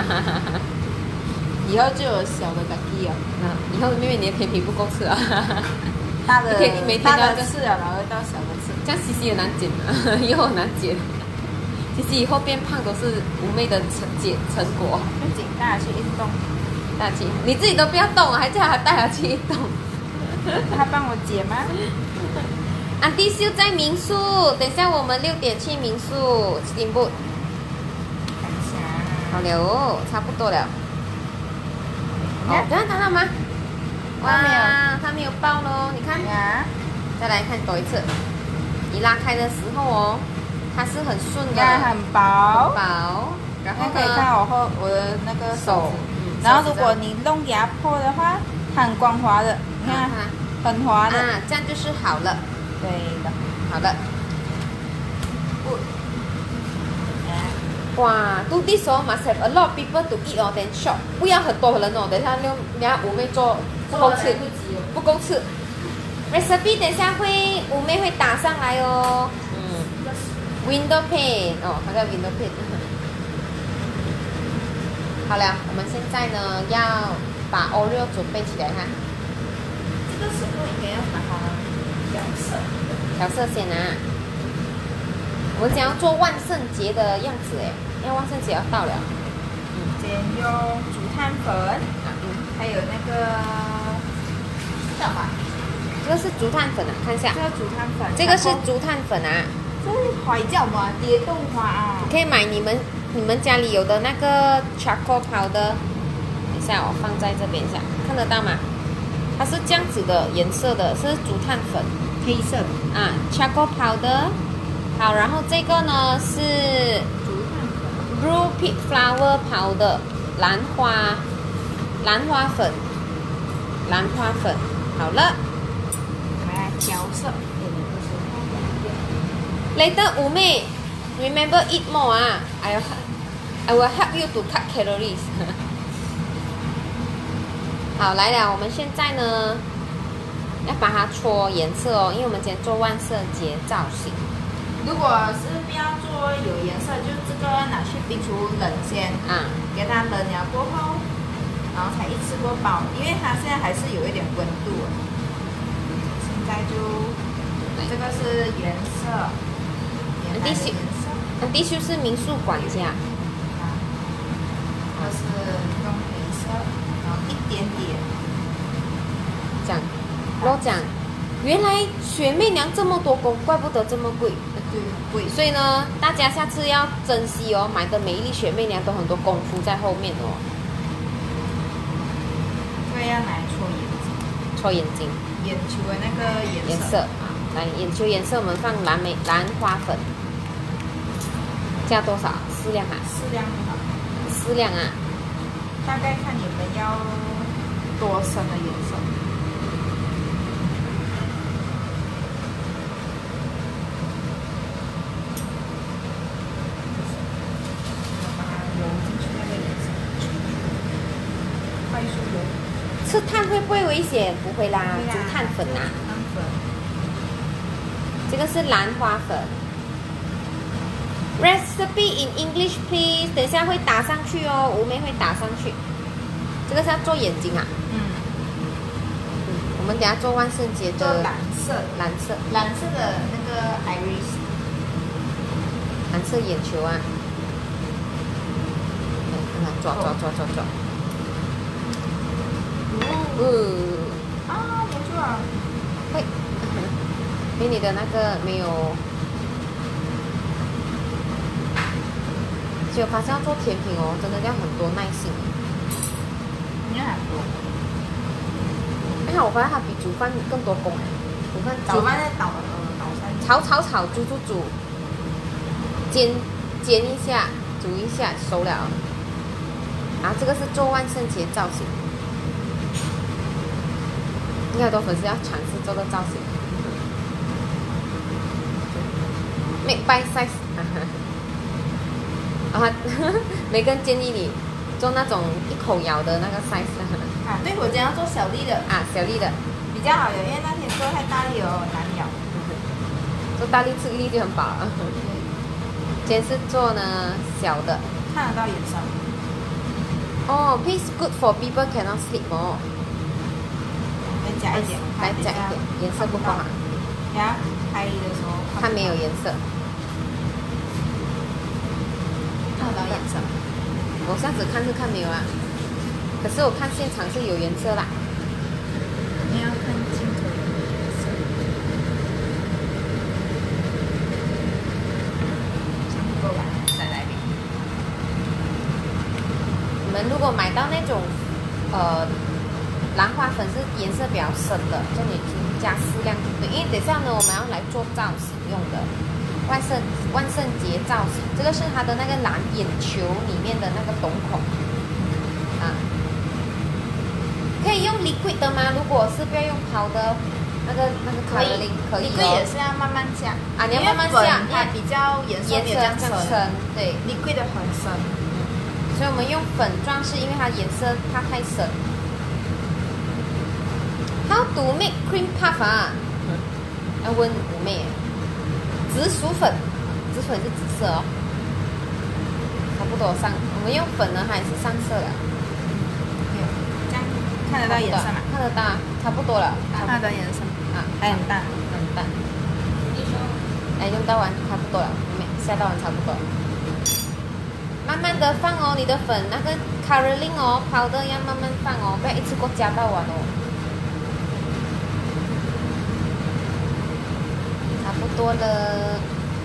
以后就有小的感激哦。 嗯，以后妹妹你的甜品不够吃啊。 大的可以每天大都要的吃了，然后到小的吃， 这样西西也难减了，以后很难减。西西以后变胖都是五妹的成减成果。 不仅带他去运动， 带去，你自己都不要动，还叫他带他去运动。 他帮我解吗？ 安迪秀在民宿，等一下我们六点去民宿，七点不？ 看一下， 好了哦，差不多了。哦，这样看到吗？哇，它没有爆咯，你看。 呀， 再来看多一次，一拉开的时候哦，它是很顺的， 呀，很薄， 很薄， 然后大家可以看呢， 我后我的那个手， 嗯然后如手指果你弄给它破的话，它很光滑的，你看啊很滑的。 啊，这样就是好了， 对的。 好了。哇，do this 哦，must have a lot of people to eat 哦，then shop，不要很多人哦，等一下六，等下五妹做不够吃，不够吃。recipe 等一下会五妹会打上来哦。嗯 ，window pane 哦，好像 window pane。好了，我们现在呢要把 Oreo 准备起来哈， 这个时候应该要把它调色。 调色先啊。我们想要做万圣节的样子哎，因为万圣节要到了。 先用竹炭粉， 啊，嗯， 还有那个叫什么？ 这个是竹炭粉啊，看一下这，个竹炭粉， 这个是竹炭粉啊， 这是花叫什么？蝶豆花啊。 可以买你们你们家里有的那个 charcoal powder。等一下，我放在这边一下，看得到吗？它是这样子的颜色的，是竹炭粉黑色的啊 ，charcoal powder。好，然后这个呢是竹炭粉。 blue pig flower powder 兰花兰花粉兰花粉。好了。 我们来调色。 Later 五妹 remember eat more 啊 I will I will help you to cut calories 好，来了，我们现在呢要把它搓颜色哦，因为我们今天做万圣节造型。 如果是不要做有颜色，就这个拿去冰橱冷先， 啊， 给它冷了过后，然后才一次过包，因为它现在还是有一点温度。现在就这个是原色，原来的颜色。 那地区是民宿管家， 啊，这是用黑色，然后一点点。 讲，我讲，原来雪媚娘这么多工，怪不得这么贵。 对，贵。 所以呢，大家下次要珍惜哦，买的每一粒雪媚娘都很多功夫在后面哦。 这个要拿来搓眼睛， 搓眼睛， 眼球的那个颜色。 颜色啊，来眼球颜色我们放蓝莓兰花粉，加多少？适量啊， 适量就好， 适量啊。 大概看你们要多深的颜色。 吃碳会不会危险？不会啦， 不会啦竹炭粉呐、 碳粉。 这个是兰花粉。Recipe in English please， 等一下会打上去哦，五妹会打上去。这个是要做眼睛啊。 嗯， 嗯，我们等一下做万圣节的做蓝色， 蓝色蓝色的那个 iris。 蓝色眼球啊。来，抓抓抓抓抓。哦， 啊，不错啊。 会，给你的那个没有。所以我发现要做甜品哦，真的要很多耐心。 应该很多。 你看，我发现它比煮饭更多工哎。煮饭煮饭在倒呃倒三炒炒炒，煮煮煮，煎煎一下，煮一下，熟了。然后这个是做万圣节造型，应该很多粉丝要尝试做的造型。make by size， 然后梅根建议你做那种一口咬的那个 size 啊，对，我今天要做小粒的啊，小粒的， 比较好的，因为那天做太大力哦难咬。 做大力吃一粒就很饱了。今天是做呢小的。 看得到颜色。 哦 ，peace good for people cannot sleep 哦。 再加一点， 来加一点，颜色不够好。 等下开的时候它没有颜色。 看得到颜色。 我上次看是看没有啦，可是我看现场是有颜色啦。 你要看镜头的颜色。这样不够吧？再来一点。 你们如果买到那种呃兰花粉是颜色比较深的，就你加适量就对，因为等下呢我们要来做造型用的。 万圣万圣节造型，这个是它的那个蓝眼球里面的那个瞳孔啊。可以用 liquid 的吗？如果是不要用抛的，那个那个 coloring 可以哦。 liquid 也是要慢慢下啊，你要慢慢下， 它比较颜色没有这样深， 对 ，liquid 的很深。 所以我们用粉状是因为它颜色它太深。How to make cream puff 啊？要问五妹。紫薯粉，紫薯粉是紫色哦，差不多上。我们用粉呢，它也是上色的。 这样看得到颜色吗？ 看得到，差不多了。 看得到颜色啊， 还很淡， 很淡。哎，用到完差不多了，没下到完差不多了。慢慢的放哦，你的粉那个 coloring 哦，powder要慢慢放哦，不要一次过加到完哦。差不多了。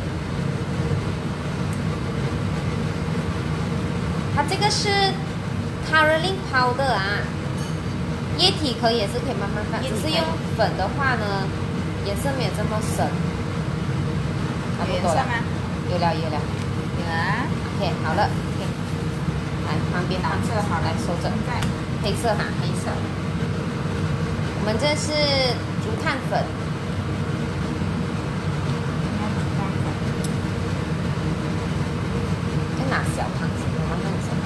它这个是 coloring powder 啊，液体可以也是可以慢慢放，只是用粉的话呢，颜色没有这么深。差不多了。有了有了有了。 OK 好了 ，OK， 来旁边放色好， 来收着。黑色哈，黑色。我们这是竹炭粉。拿小汤匙，我们弄什么？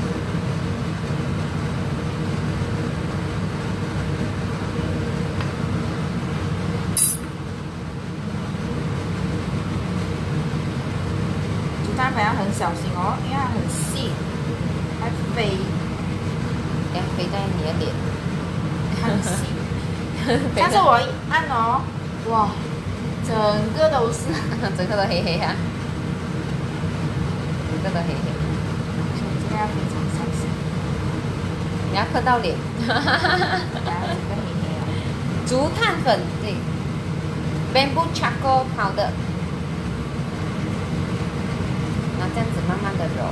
竹炭粉要很小心哦，因为它很细，还飞， 要飞在你的脸， 很细。但是我一按哦，哇，整个都是， 整个都黑黑哈，整个都黑黑。 要非常小心， 你要磕到脸。 然后整个黑黑哦。 竹炭粉对 ，bamboo charcoal powder， 然后这样子慢慢的揉。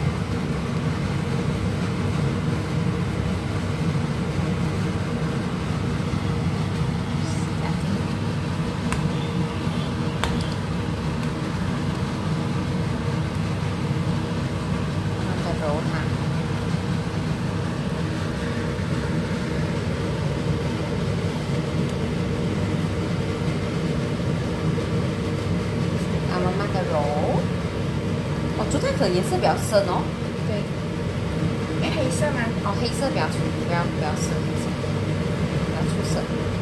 竹炭粉颜色比较深哦。 对。哎，黑色吗？ 哦，黑色比较出，不要不要深，黑色比较出色。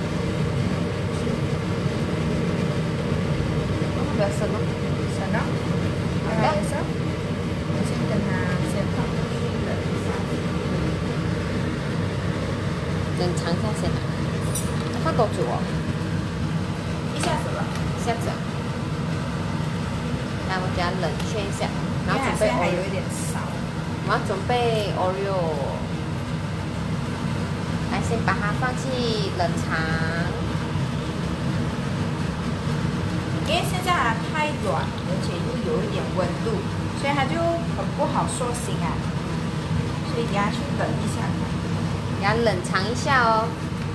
哦，比较深哦。 深哦。好了，颜色。我先跟它先放进去冷一下。 冷藏一下先。放多久哦？ 一下子吧。 一下子啊。来，我给它冷却一下。然后准备还有一点少， 我要准备 Oreo， 来先把它放进冷藏， 因为现在它太软，而且又有一点温度，所以它就很不好塑形啊，所以等下去冷一下， 给它冷藏一下哦。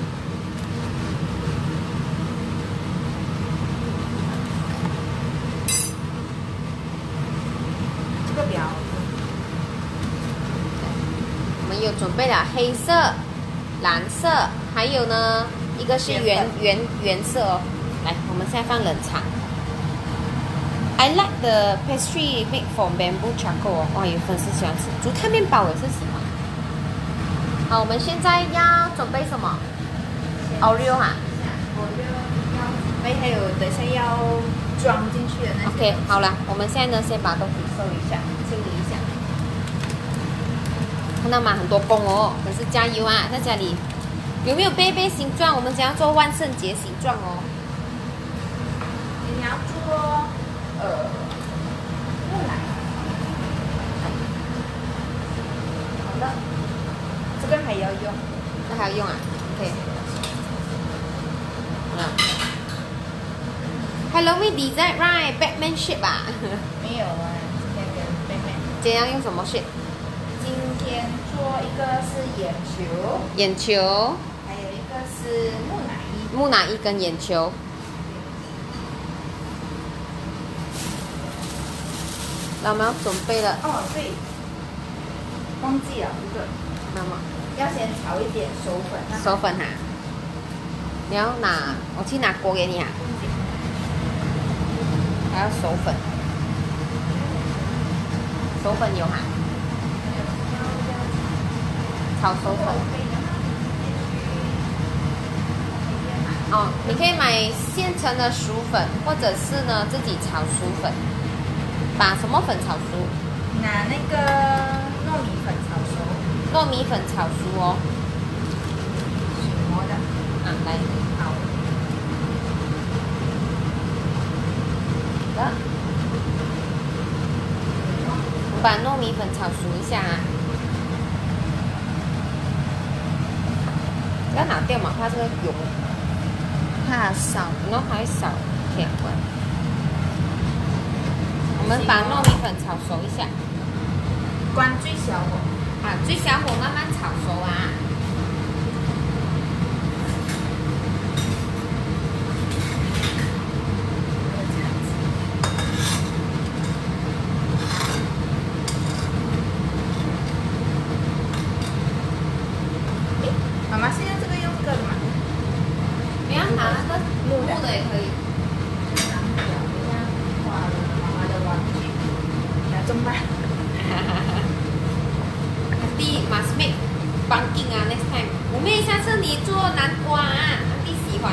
我们有准备了黑色、蓝色，还有呢一个是原原原色哦。来，我们现在放冷藏。I like the pastry made from bamboo charcoal。哇，有粉丝喜欢吃竹炭面包，也是喜欢。好，我们现在要准备什么 ？Oreo 啊 ？Oreo 要准备，还有等一下要装进去的那些。 OK， 好了，我们现在呢先把东西收一下，清理一下。看到吗？很多工哦，可是加油啊，在家里有没有杯杯形状？我们只要做万圣节形状哦。 你要做呃木乃伊。好的，这个还要用， 这还要用啊 ？OK。嗯。Halloween design right Batman shape 吧？ 没有啊，今天跟 Batman。 今天要用什么 shape？ 今天做一个是眼球， 眼球， 还有一个是木乃伊， 木乃伊跟眼球。 老苗准备了， 哦，对，忘记了这个， 那么要先炒一点熟粉。 手粉哈、你要拿我去拿锅给你啊，还要手粉，手粉有哈、炒手粉。哦，你可以买现成的薯粉，或者是呢自己炒薯粉。把什么粉炒熟？ 拿那个糯米粉炒熟。 糯米粉炒熟哦。 水磨的。 啊，来， 好。 的。我把糯米粉炒熟一下啊。要拿掉嘛，怕这个油，怕少，然后还少甜味。我们把糯米粉炒熟一下， 关最小火， 啊，最小火慢慢炒熟啊。 诶，妈妈是用这个用这个的吗？ 你要拿那个木的也可以。 怎么办？ 弟 must make pumpkin 啊 ，next time。我妹，下次你做南瓜啊，弟喜欢。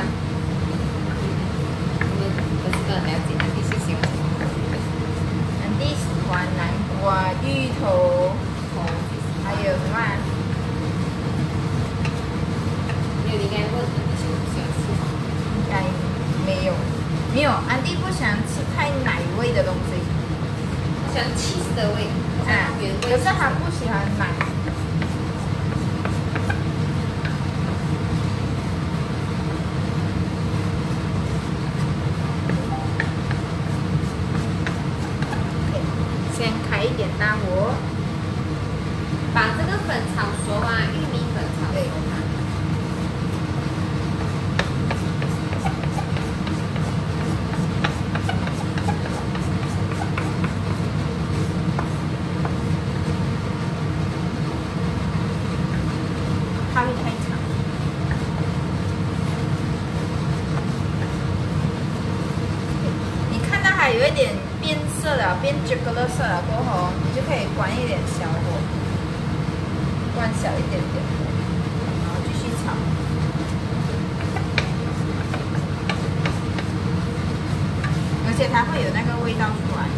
我们不是很了解，弟是喜欢什么？ 安迪喜欢南瓜、芋头，还有什么、啊？ 没有，你应该问你喜不喜欢吃什么？ 应该没有，没有。安迪不喜欢吃太奶味的东西。 喜欢 cheese 的味， 啊， 原味。 可是他不喜欢奶。先开一点大火， 把这个粉炒熟啊，玉米粉炒熟它。 它会太长。你看到它有一点变色了，变朱古力色了过后，你就可以关一点小火，关小一点点，然后继续炒。而且它会有那个味道出来。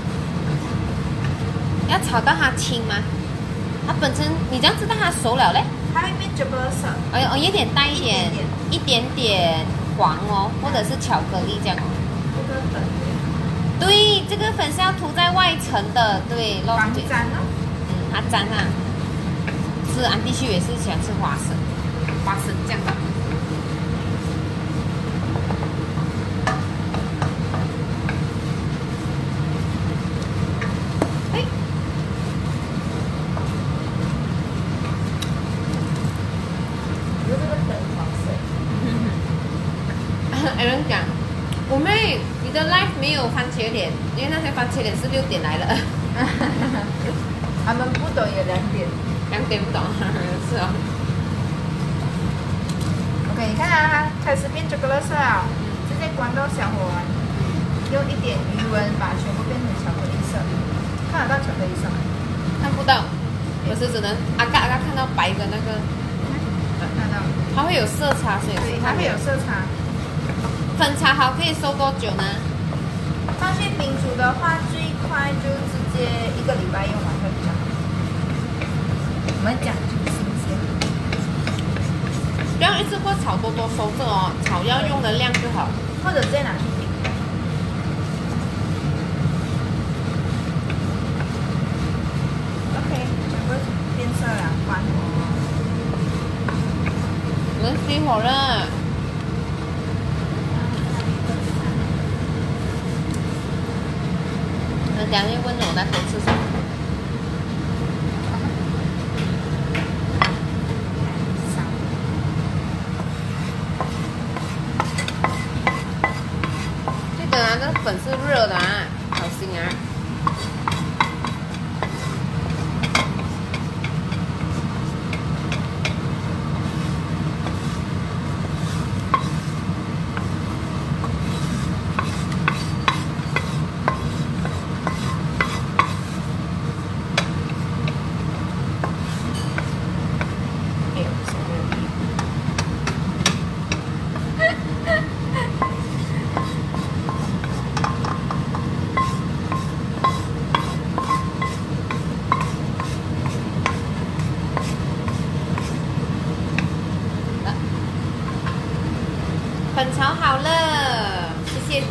要炒到它青吗？它本身你这样知道它熟了嘞？ 它会变朱古力色。 哎哦，有点带一点，一点点黄哦，或者是巧克力这样哦。 这个粉。 对，这个粉是要涂在外层的，对， 防粘哦。 嗯，它粘啊。是安迪旭也是喜欢吃花生，花生酱的。哎， 有这个粉黄色。 有人讲，我妹，你的 life 没有番茄脸，因为那些番茄脸是六点来的。 他们不懂有两点。 两点不懂，是哦。 OK， 你看啊，它开始变朱古力色了，直接关到小火，用一点余温把全部变成巧克力色。看得到巧克力色吗？ 看不到，我是只能阿嘎阿嘎看到白的那个， 看到。 它会有色差，所以对，它会有色差。 粉炒好可以收多久呢？ 放去冰煮的话，最快就直接一个礼拜用完会比较好。我们讲究新鲜， 不要一次过炒多多收着哦，炒要用的量就好。 或者直接拿去冰。OK， 全部变色了，关火。 我们熄火了。那等下就问我在偷吃什么。记得啊，这粉是热的啊，小心啊。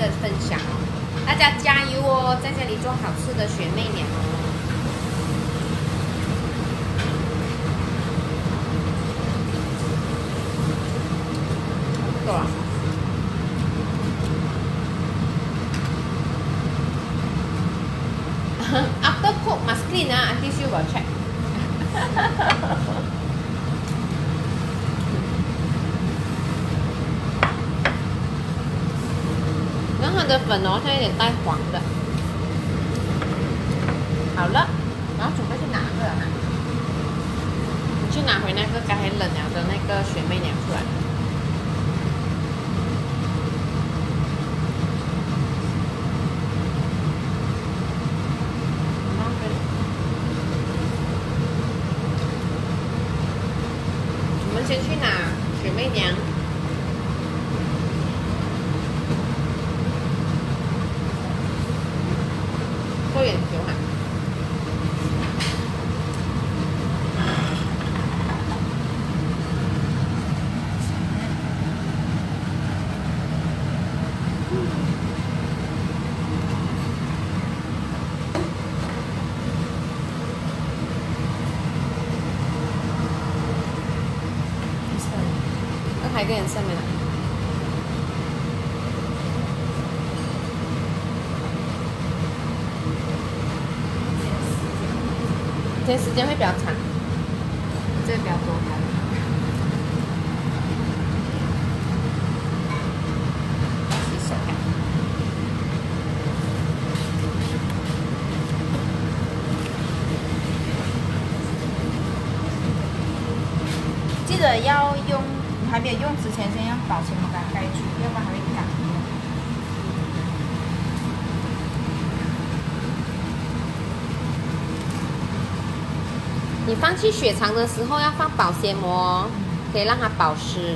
的分享哦。大家加油哦，在家里做好吃的雪媚娘哦。够了。After cook must clean 啊 ，Auntie Sue will check 然后它的粉哦，它有点带黄的。好了，然后准备去拿个啊，你去拿回那个刚才冷了的那个雪媚娘出来。我们先去拿雪媚娘。做眼球哈。那还有一个颜色没拿。今天时间会比较长， 这个比较多开。 洗手看。 记得要用，还没有用之前，先用保鲜膜把它盖住，要不然还会干。 你放去雪藏的时候要放保鲜膜哦，可以让它保湿。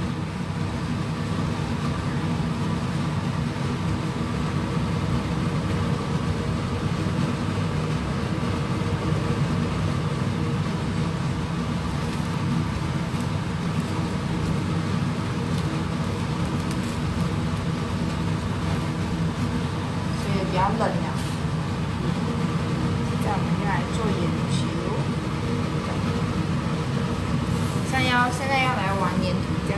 所以比较冷了，现在我们就来做眼球。现在要现在要来玩粘土这样。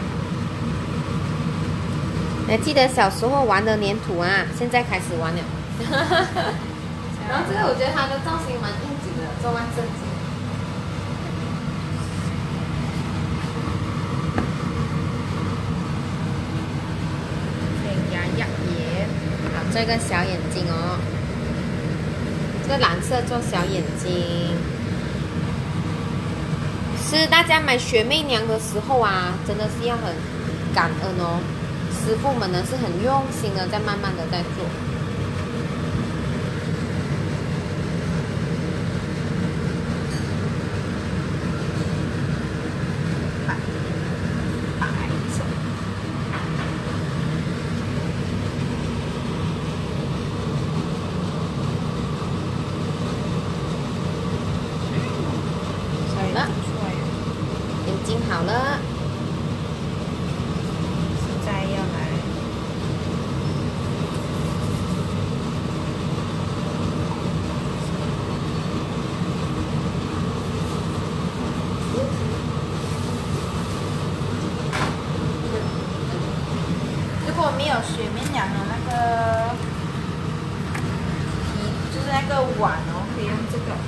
还记得小时候玩的粘土啊，现在开始玩了。然后这个我觉得它的造型蛮应景的，做完正经。 牙压眼， 好，做一个小眼睛哦。这个蓝色做小眼睛。是大家买雪媚娘的时候啊，真的是要很感恩哦，师傅们呢是很用心的，在慢慢的在做。 白白色。 好了，眼睛好了， 现在要来如果没有雪媚娘的那个皮，就是那个碗哦，可以用这个。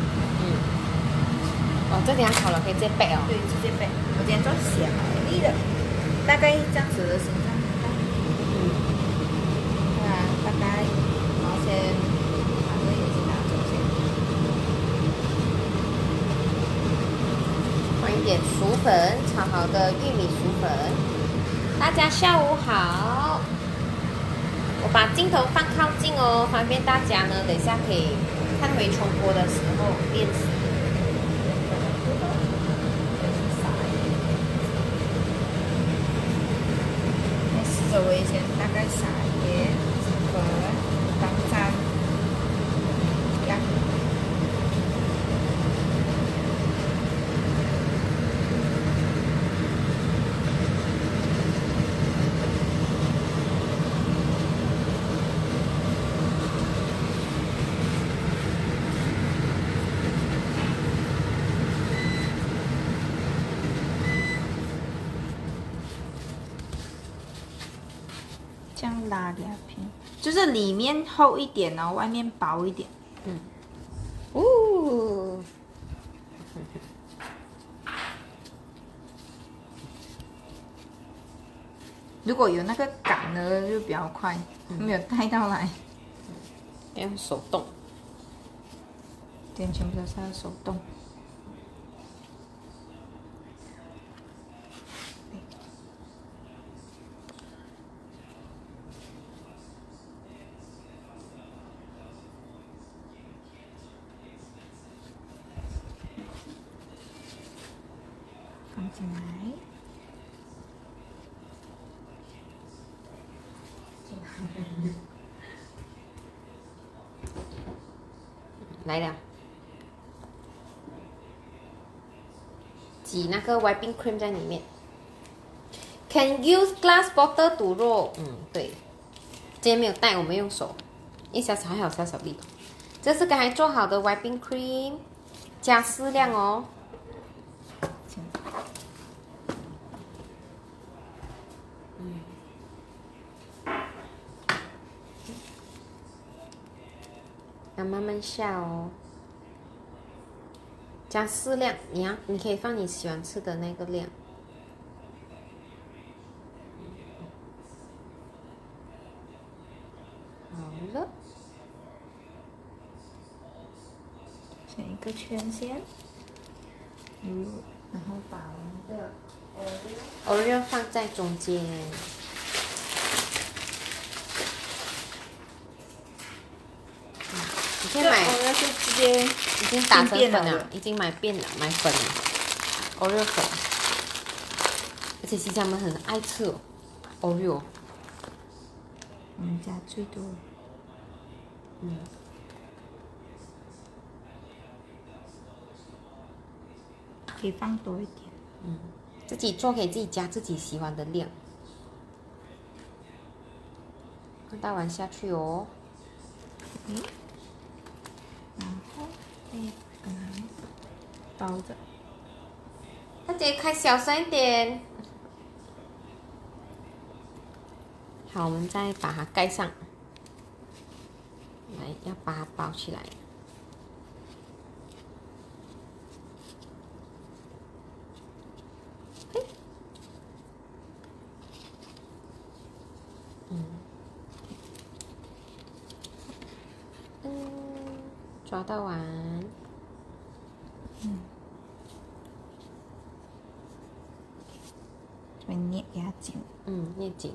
哦，这点好了，可以直接背哦。 对，直接背。我今天做小粒的，大概这样子的形状。 嗯。 对啊，大概，然后先把这个眼睛拿走先。 放一点薯粉，炒好的玉米薯粉。大家下午好。我把镜头放靠近哦，方便大家呢，等一下可以看回重播的时候练习。 我以前大概撒一点粉当沾，这样。 样拉两片，就是里面厚一点，然后外面薄一点。 嗯，哦， 如果有那个杆的就比较快，嗯、没有带到来。 要用手动， 点全部都是要手动。放进来。 来了，挤那个 wiping cream 在里面。Can use glass bottle to roll。嗯，对。今天没有带，我们用手，一小小还有小小粒。这是刚才做好的 wiping cream， 加适量哦。嗯。要慢慢下哦。加适量，你啊，你可以放你喜欢吃的那个量。好了， 选一个圈先，嗯，然后把我们的 Oreo 放在中间。你可以买， 我是直接已经打成粉了，已经买遍了，买粉了 ，Oreo 粉。而且其实他们很爱吃 Oreo。 我们家最多。 嗯。 可以放多一点。 嗯。自己做可以自己加自己喜欢的量。倒完下去哦。 嗯。然后再跟它包着。 大姐开小声一点。好，我们再把它盖上。来，要把它包起来。嗯。嗯，抓到完。 嗯。这边捏给它紧。 嗯，捏紧。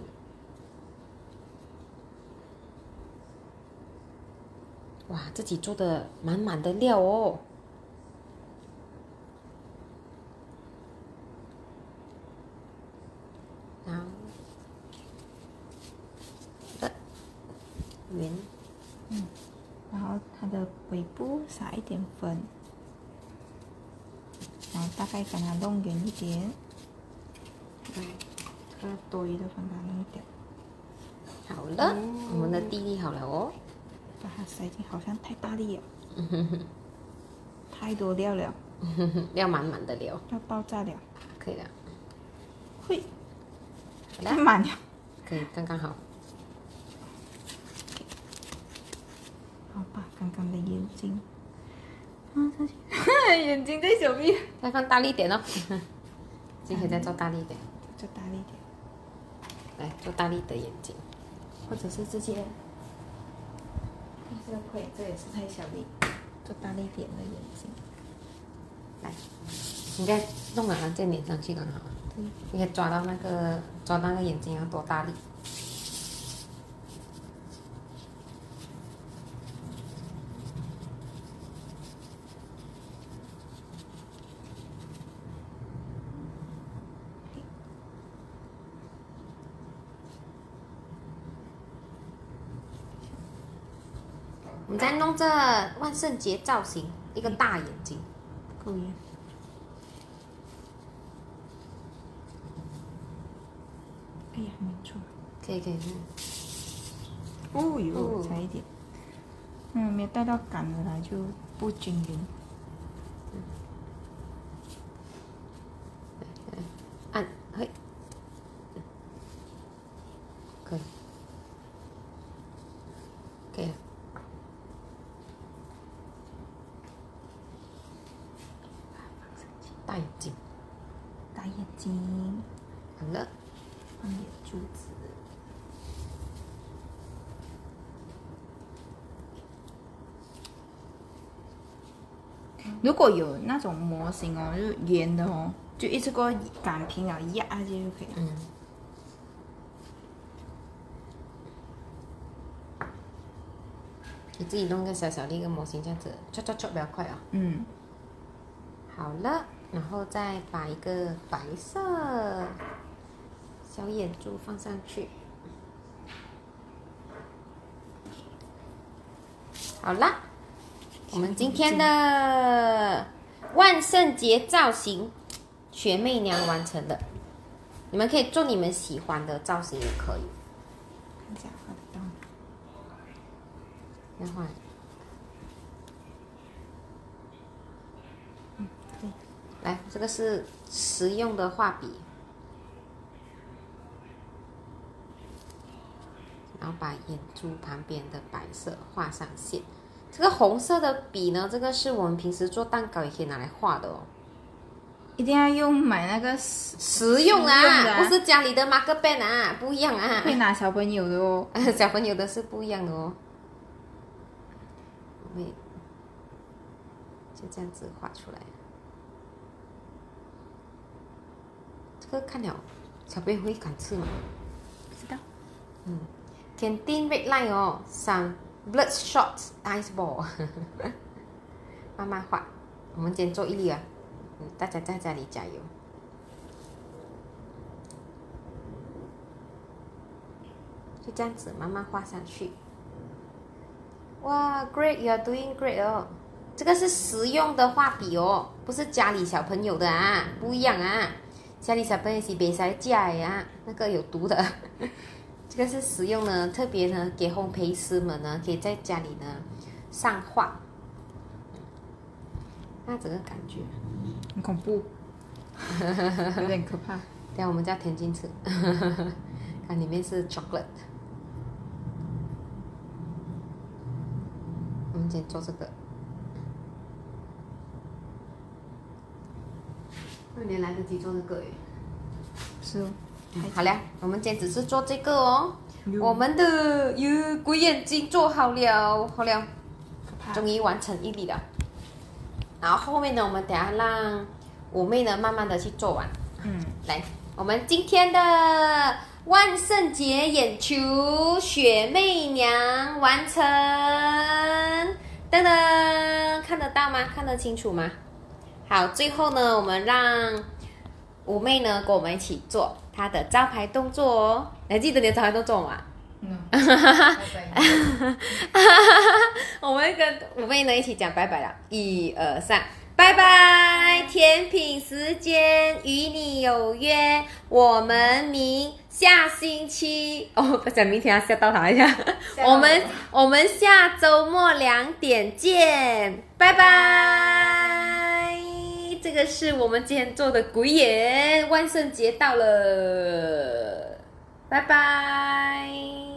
哇，自己做的满满的料哦。然后，的圆。 嗯，然后它的尾部撒一点粉，然后大概把它弄圆一点。嗯，这个多余的把它弄掉。 好了，哦、我们的地粒好了哦。 把它塞进，好像太大力了。太多料了。 料满满的料。 要爆炸了。 可以了。 会。太满了。 可以，刚刚好。 好，把刚刚的眼睛放上去。眼睛在小臂。 再放大力一点哦。今天再做大力一点。 做大力一点。 来，做大力的眼睛， 或者是直接。这个会，这也是太小力，做大力点的眼睛。 来，你再弄完了再粘上去刚好。对，你可以抓到那个抓那个眼睛要多大力。我们在弄这万圣节造型，一个大眼睛， 够圆。哎呀，没错。 可以可以。 哦哟，差一点。嗯，没有带到杆的来就不均匀。 嗯。按，嘿。可以。 可以了。大眼睛， 大眼睛， 好了， 放眼珠子。如果有那种模型哦，就是圆的哦，就一次过擀平了压下去就可以了。 嗯。你自己弄个小小的一个模型，这样子，戳戳戳比较快啊。 嗯。 好了，然后再把一个白色小眼珠放上去。好啦，我们今天的万圣节造型，学妹娘完成了。你们可以做你们喜欢的造型，也可以。 看一下画得到吗？ 要画。 嗯，对。 来，这个是实用的画笔，然后把眼珠旁边的白色画上线。这个红色的笔呢，这个是我们平时做蛋糕也可以拿来画的哦。 一定要用买那个实实用啊， 实用的啊不是家里的 marker pen 啊，不一样啊。 会拿小朋友的哦。 小朋友的是不一样的哦。我们就这样子画出来。这个看了，小朋友会敢吃吗？ 不知道。 嗯 ，Canteen red line 哦，some bloodshot ice ball 。慢慢画，我们今天做一粒啊，嗯，大家在家里加油。就这样子慢慢画上去。哇 ，Great，you are doing great 哦。这个是实用的画笔哦，不是家里小朋友的啊，不一样啊。家里小朋友是别塞架呀，那个有毒的。这个是实用呢，特别呢给烘焙师们呢，可以在家里呢上画。那整个感觉很恐怖，有点可怕。 等下我们叫填进去，看里面是 chocolate。我们今天做这个，有点来得及做这个耶。 是哦。 嗯好了，我们今天只是做这个哦。 哟我们的哟鬼眼睛做好了，好了， 可怕。 终于完成一粒了。然后后面呢，我们等下让五妹呢慢慢的去做完。 嗯， 来，我们今天的万圣节眼球雪媚娘完成，噔噔，看得到吗？看得清楚吗？好，最后呢，我们让五妹呢跟我们一起做她的招牌动作哦。你还记得你的招牌动作吗？ 嗯。 我们跟五妹呢一起讲拜拜了，一二三，拜拜！甜品时间与你有约，我们明下星期哦，不讲明天要吓到他一下，我们我们下周末两点见，拜拜！这个是我们今天做的鬼眼，万圣节到了，拜拜。